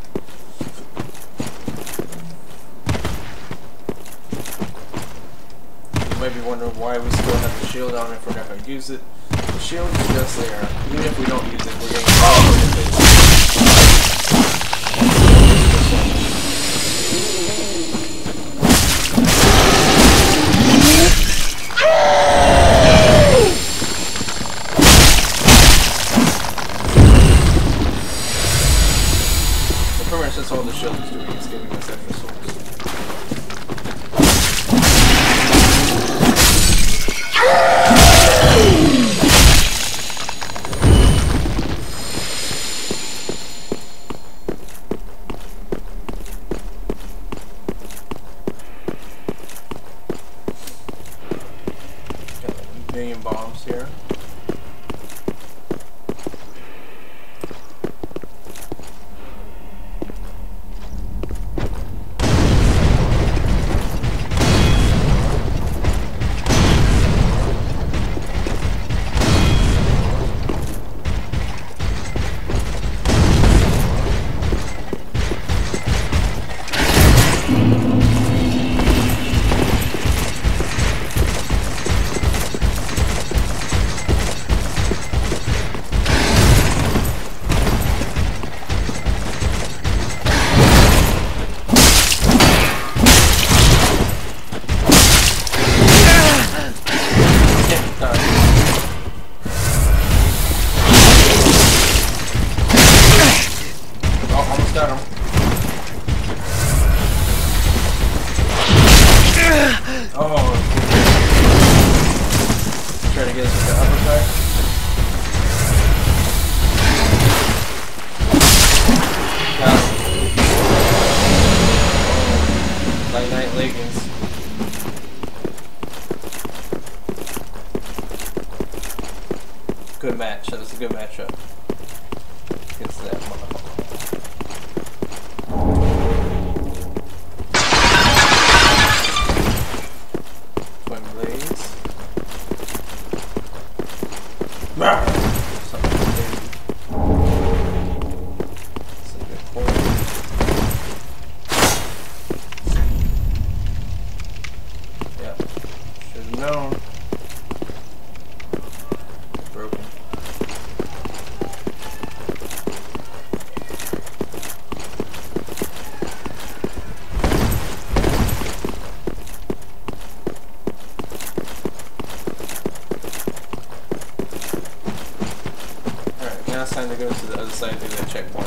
You might be wondering why we still have the shield on if we're not going to use it. The shield is just there. Even if we don't use it, we're getting all of it. That's all the shield is doing, is giving us extra souls. Got like a million bombs here. good match. That was a good matchup against that motherfucker. Twin blades. Something baby. That's a good point. Yeah. Should have known. Broken. Alright, now it's time to go to the other side to that checkpoint.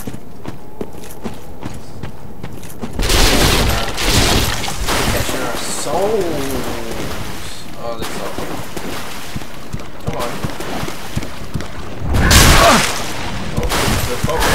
Catching our souls. Oh, this is awful. Come on. Oh, the focus.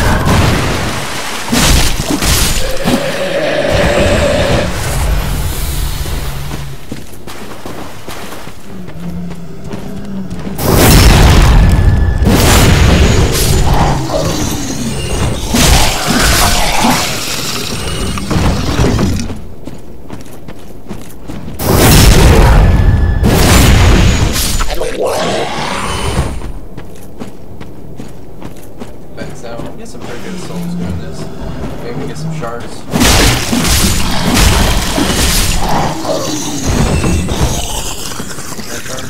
Back out. Get some pretty good souls doing this. Maybe get some shards. Red shard.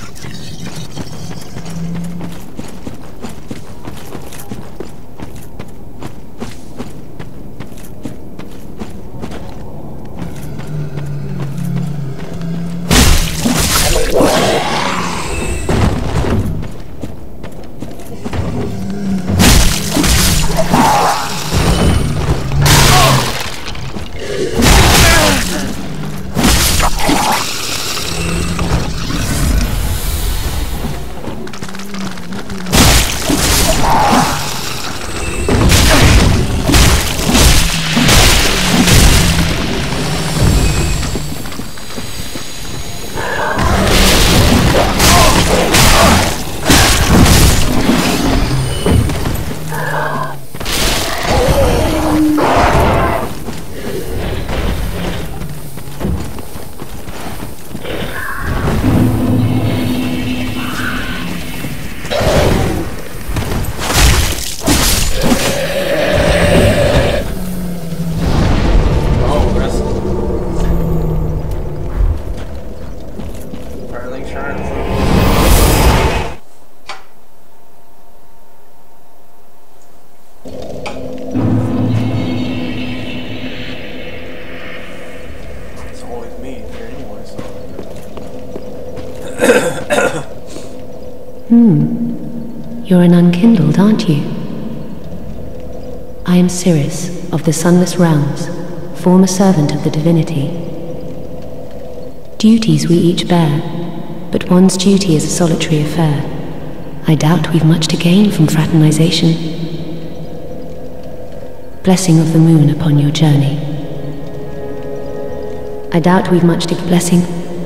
Hmm. You're an unkindled, aren't you? I am Sirius of the Sunless Realms, former servant of the divinity. Duties we each bear, but one's duty is a solitary affair. I doubt we've much to gain from fraternization. Blessing of the moon upon your journey. I doubt we've much to blessing.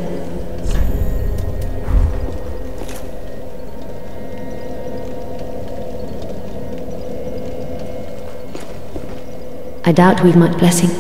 I doubt we've much blessing.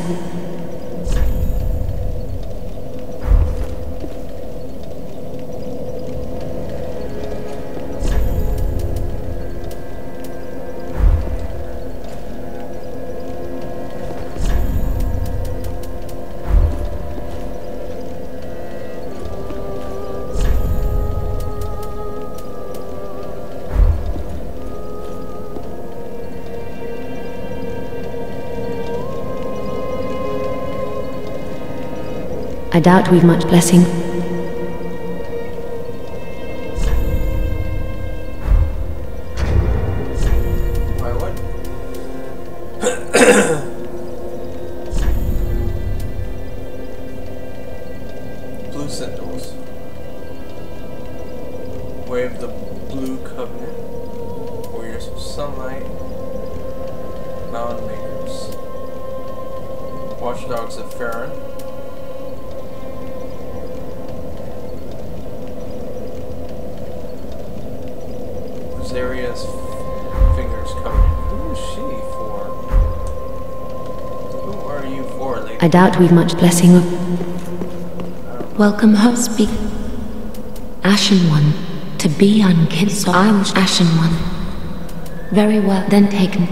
I doubt we've much blessing. Why what? Blue Sentinels. Way of the Blue Covenant. Warriors of Sunlight. Mountain Makers. Watchdogs of Farron. Valeria's fingers covered. Who is she for? Who are you for, lady? I doubt we've much blessing of... Welcome home, speak. Ashen One, to be unkinsed. So I was Ashen One. Very well, then taken.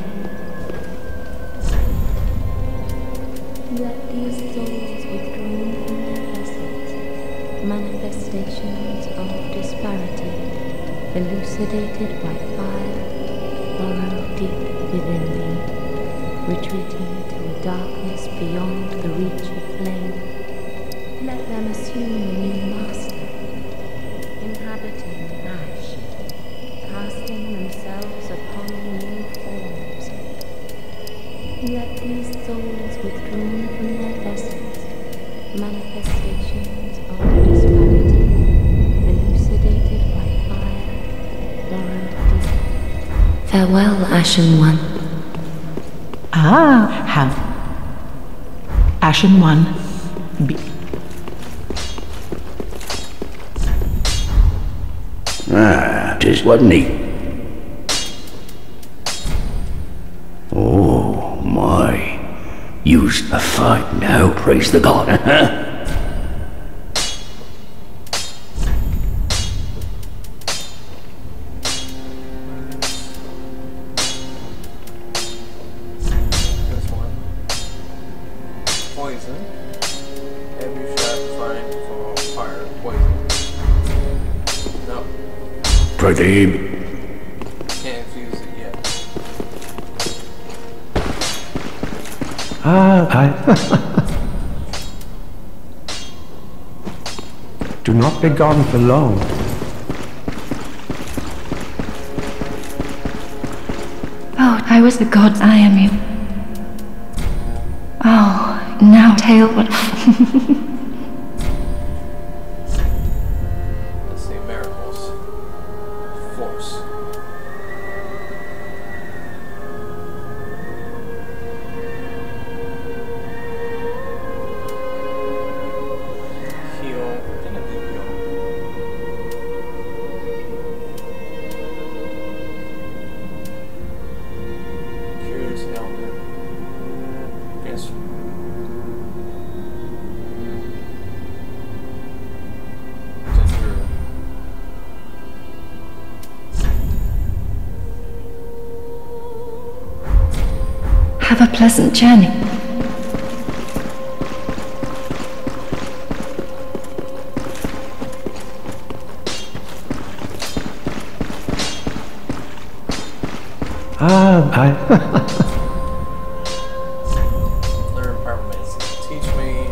Let these souls withdrawn from their vessels, manifestations of disparity, elucidated by fire, burrow deep within me, retreating to a darkness beyond the reach of flame. Let them assume a new master, inhabiting ash, casting themselves upon new forms. Let these souls withdrawn from their vessels, manifestations of disparity, elucidated by fire, borrowed deep. Farewell, Ashen One. Ah, have Ashen One be... Ah, tis wasn't he? Oh, my. You's a fight now, praise the God, huh? This one. Poison. Every shot find for fire. Poison. No. Pradeep. Can't infuse it yet. Ah, I... Do not be gone for long. Oh, I was the gods, I am you. Oh, now tale what... Let's see, miracles. Force. Heal. I think I did heal. Cures ailment. Guess. Ginger. Have a pleasant journey. Ah, I... Learn pyromancy. Teach me.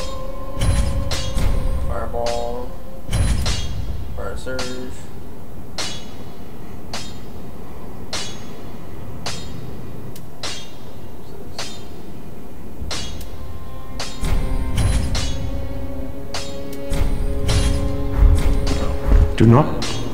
Fireball. Fire surge. Do not...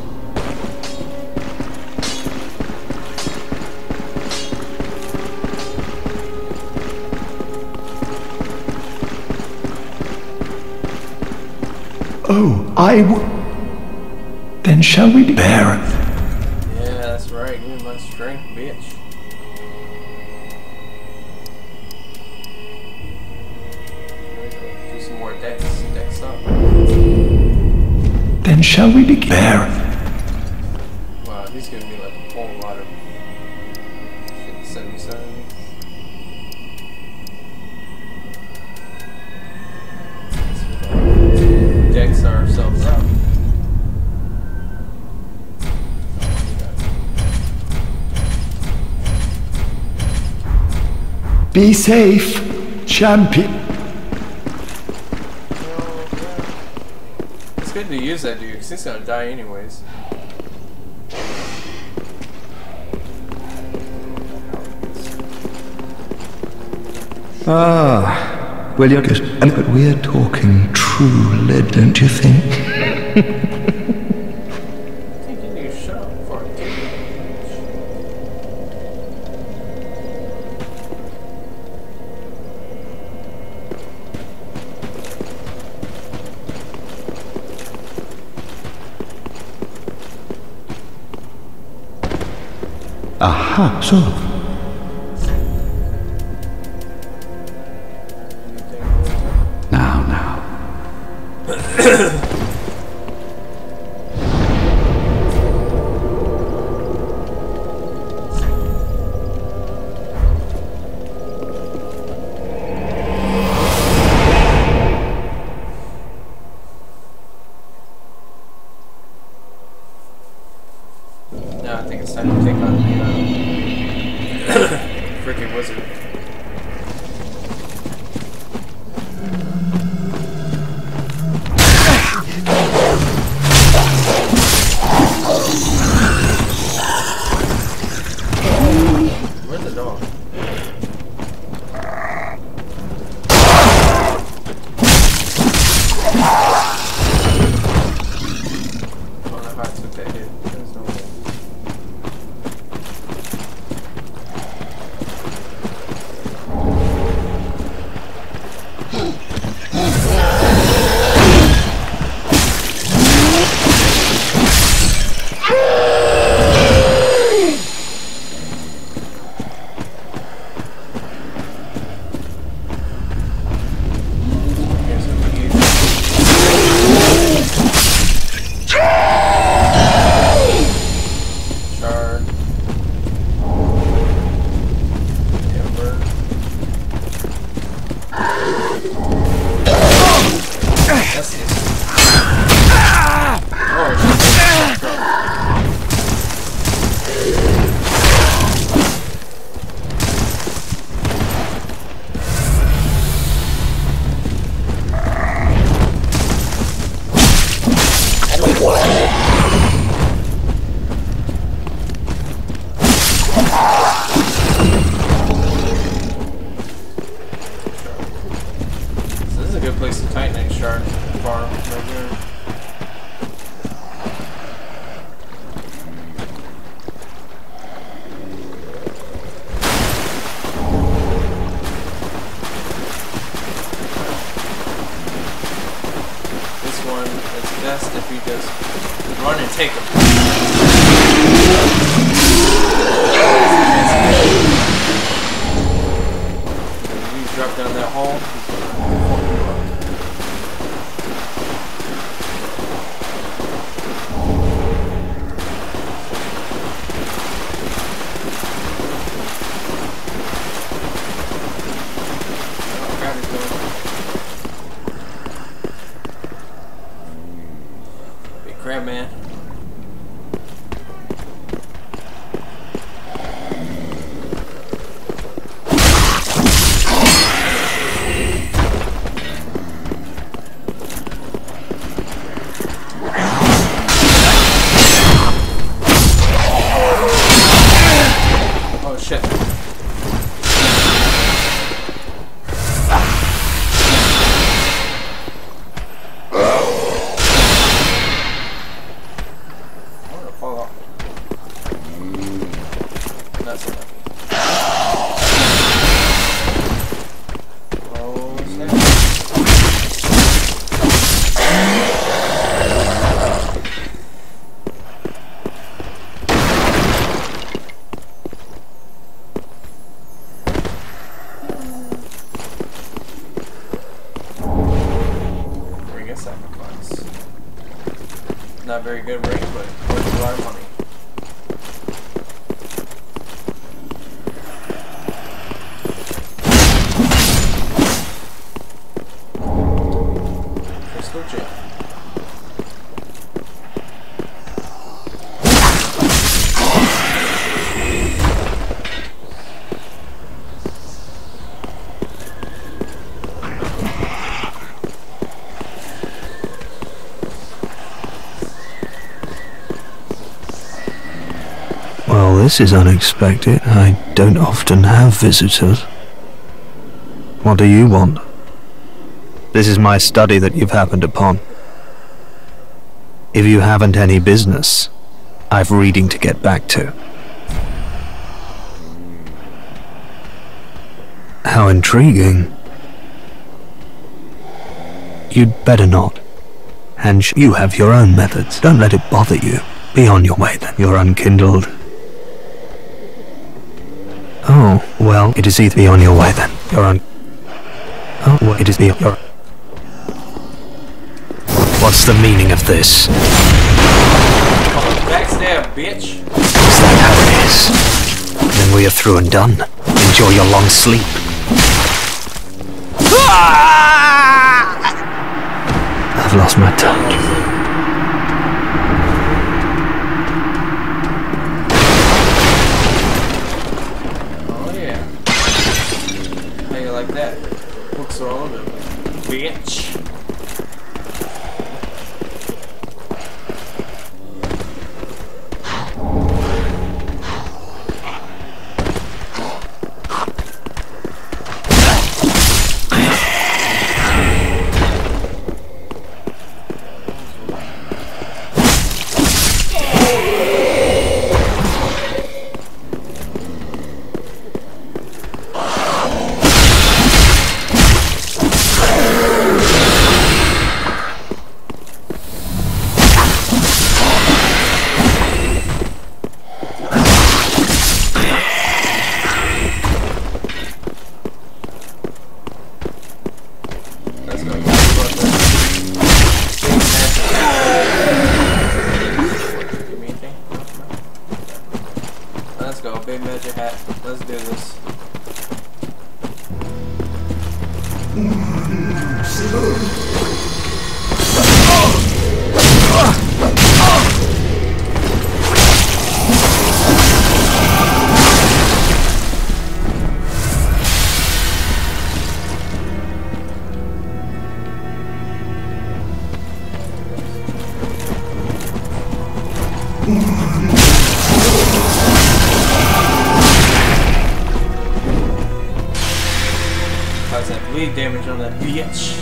Oh, I w... Then shall we be... Baron. Yeah, that's right. Give me my strength, bitch. Do some more decks. Decks up. Then shall we begin? Baron. Wow, he's giving me like a whole lot of shit. seventy-seven. Decks ourselves up. Be safe, champion. It's good to use that dude because he's gonna die anyways. Ah, well, you're just... But we're talking true lead, don't you think? I think you need to shut up before I kill you. Aha, so. Now, now. No, I think it's time to take on the uh, freaking wizard. Where's the dog? I don't know how I took that hit. There's no way. Best if we just run and take them. When you drop down that hole, crab man. Oh shit. Not very good ring, but worth a lot of money. Crystal gem. Well, this is unexpected. I don't often have visitors. What do you want? This is my study that you've happened upon. If you haven't any business, I've reading to get back to. How intriguing. You'd better not. And you have your own methods. Don't let it bother you. Be on your way then. You're unkindled. Oh, well, it is either be on your way then. You're on... Oh, well, it is be your... What's the meaning of this? Backstab, bitch. Is that how it is? Then we are through and done. Enjoy your long sleep. I've lost my tongue. That looks all over, bitch. Cause that bleed damage on that bitch.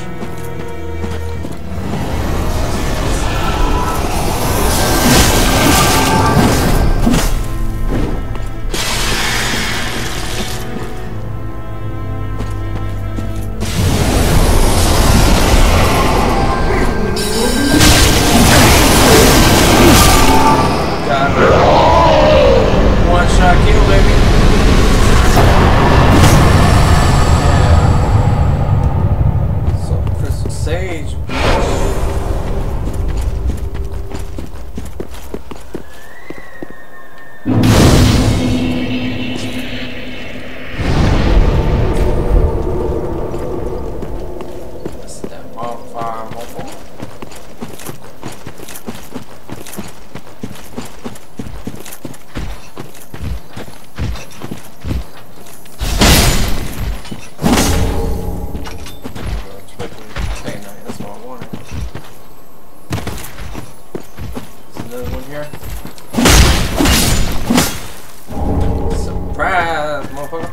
Surprise, motherfucker.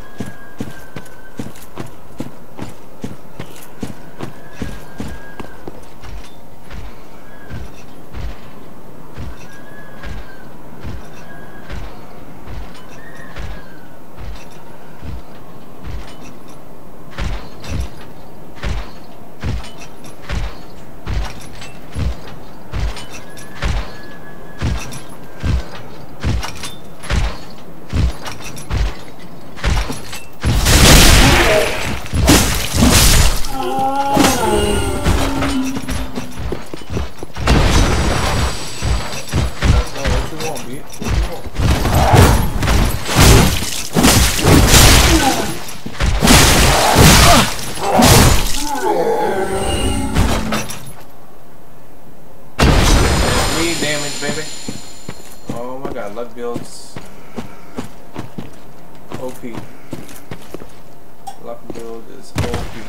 Damage, baby. Oh my god, luck builds O P. Luck build is O P.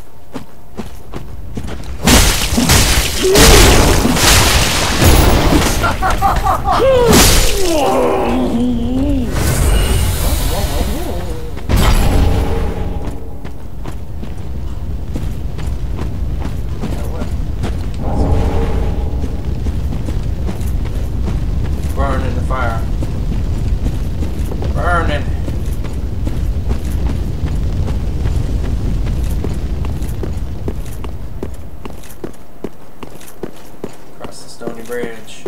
Burn in the fire. Burning. Across the stony bridge.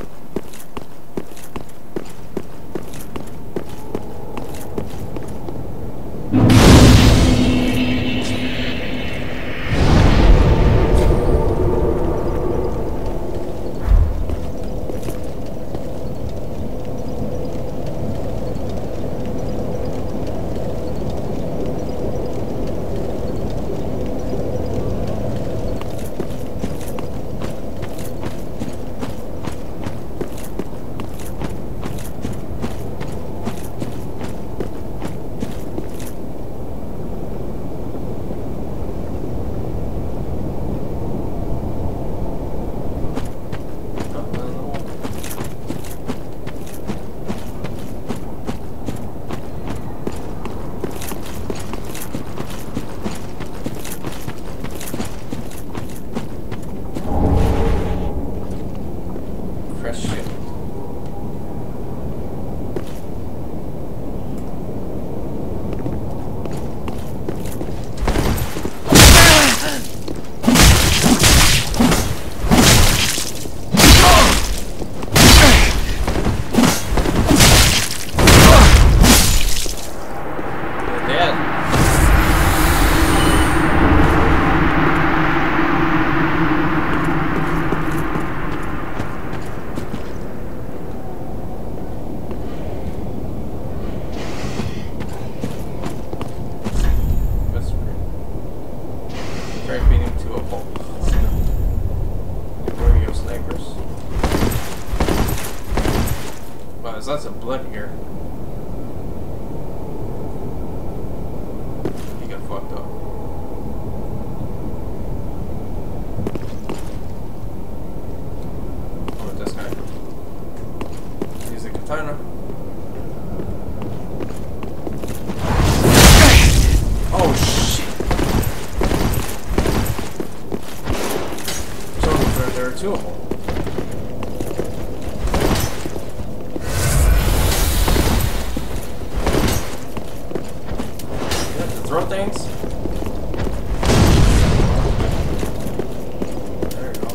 press shift. Lots of blood here. He got fucked up. Oh, this guy. Use a katana. Oh shit! So there, there are two of them. Throw things. There you go.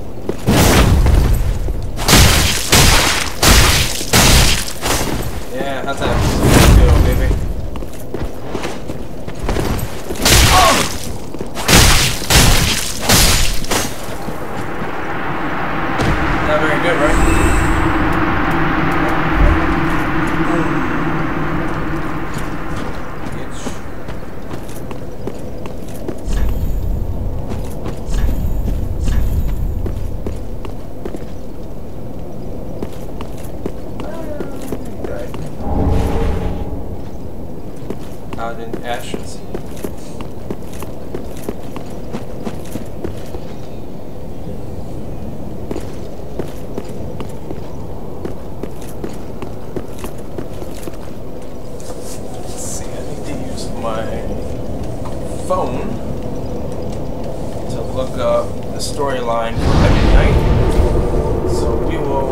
Yeah, how's that feel, baby? Oh! Not very good, right? Out in ashes. Let's see, I need to use my phone to look up the storyline for Heavy Knight. So we will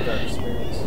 Dark spirits.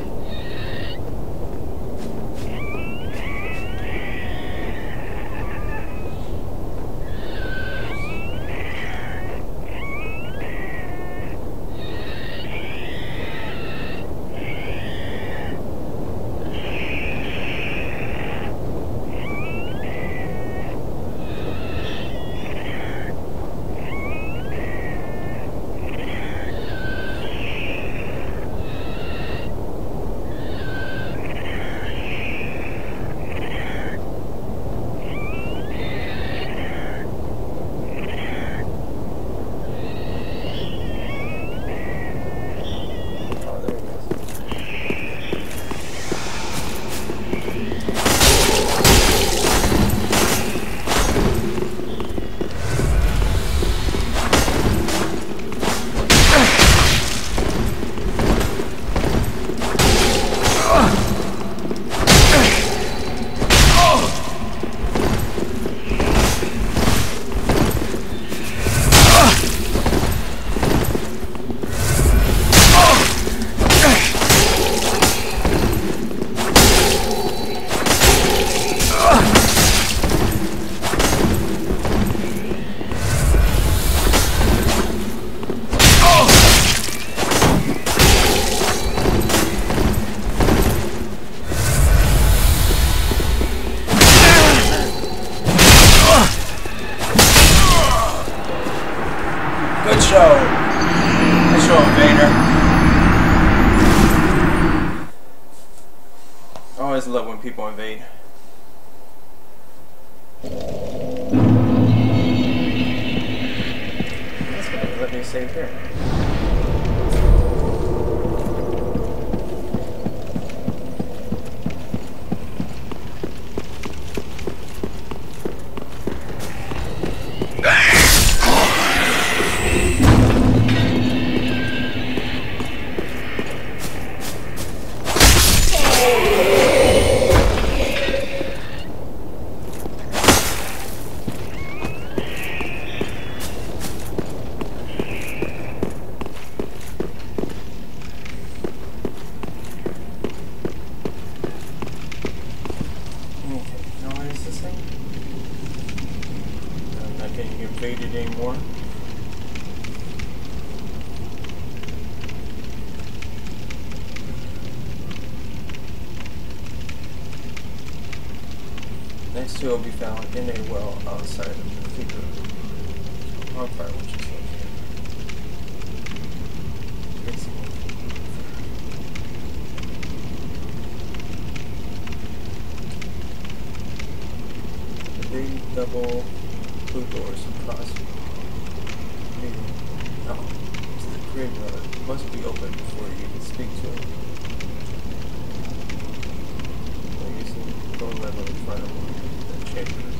Good show. Good show, Vader. I always love when people invade. That's gonna let me save here. Invaded anymore. Next two will be found in a well outside of the cathedral. Bonfire, which is located. Three double blue doors across. No, it's the graveyard. It must be open before you can speak to it. So you see, go level in front of the chamber.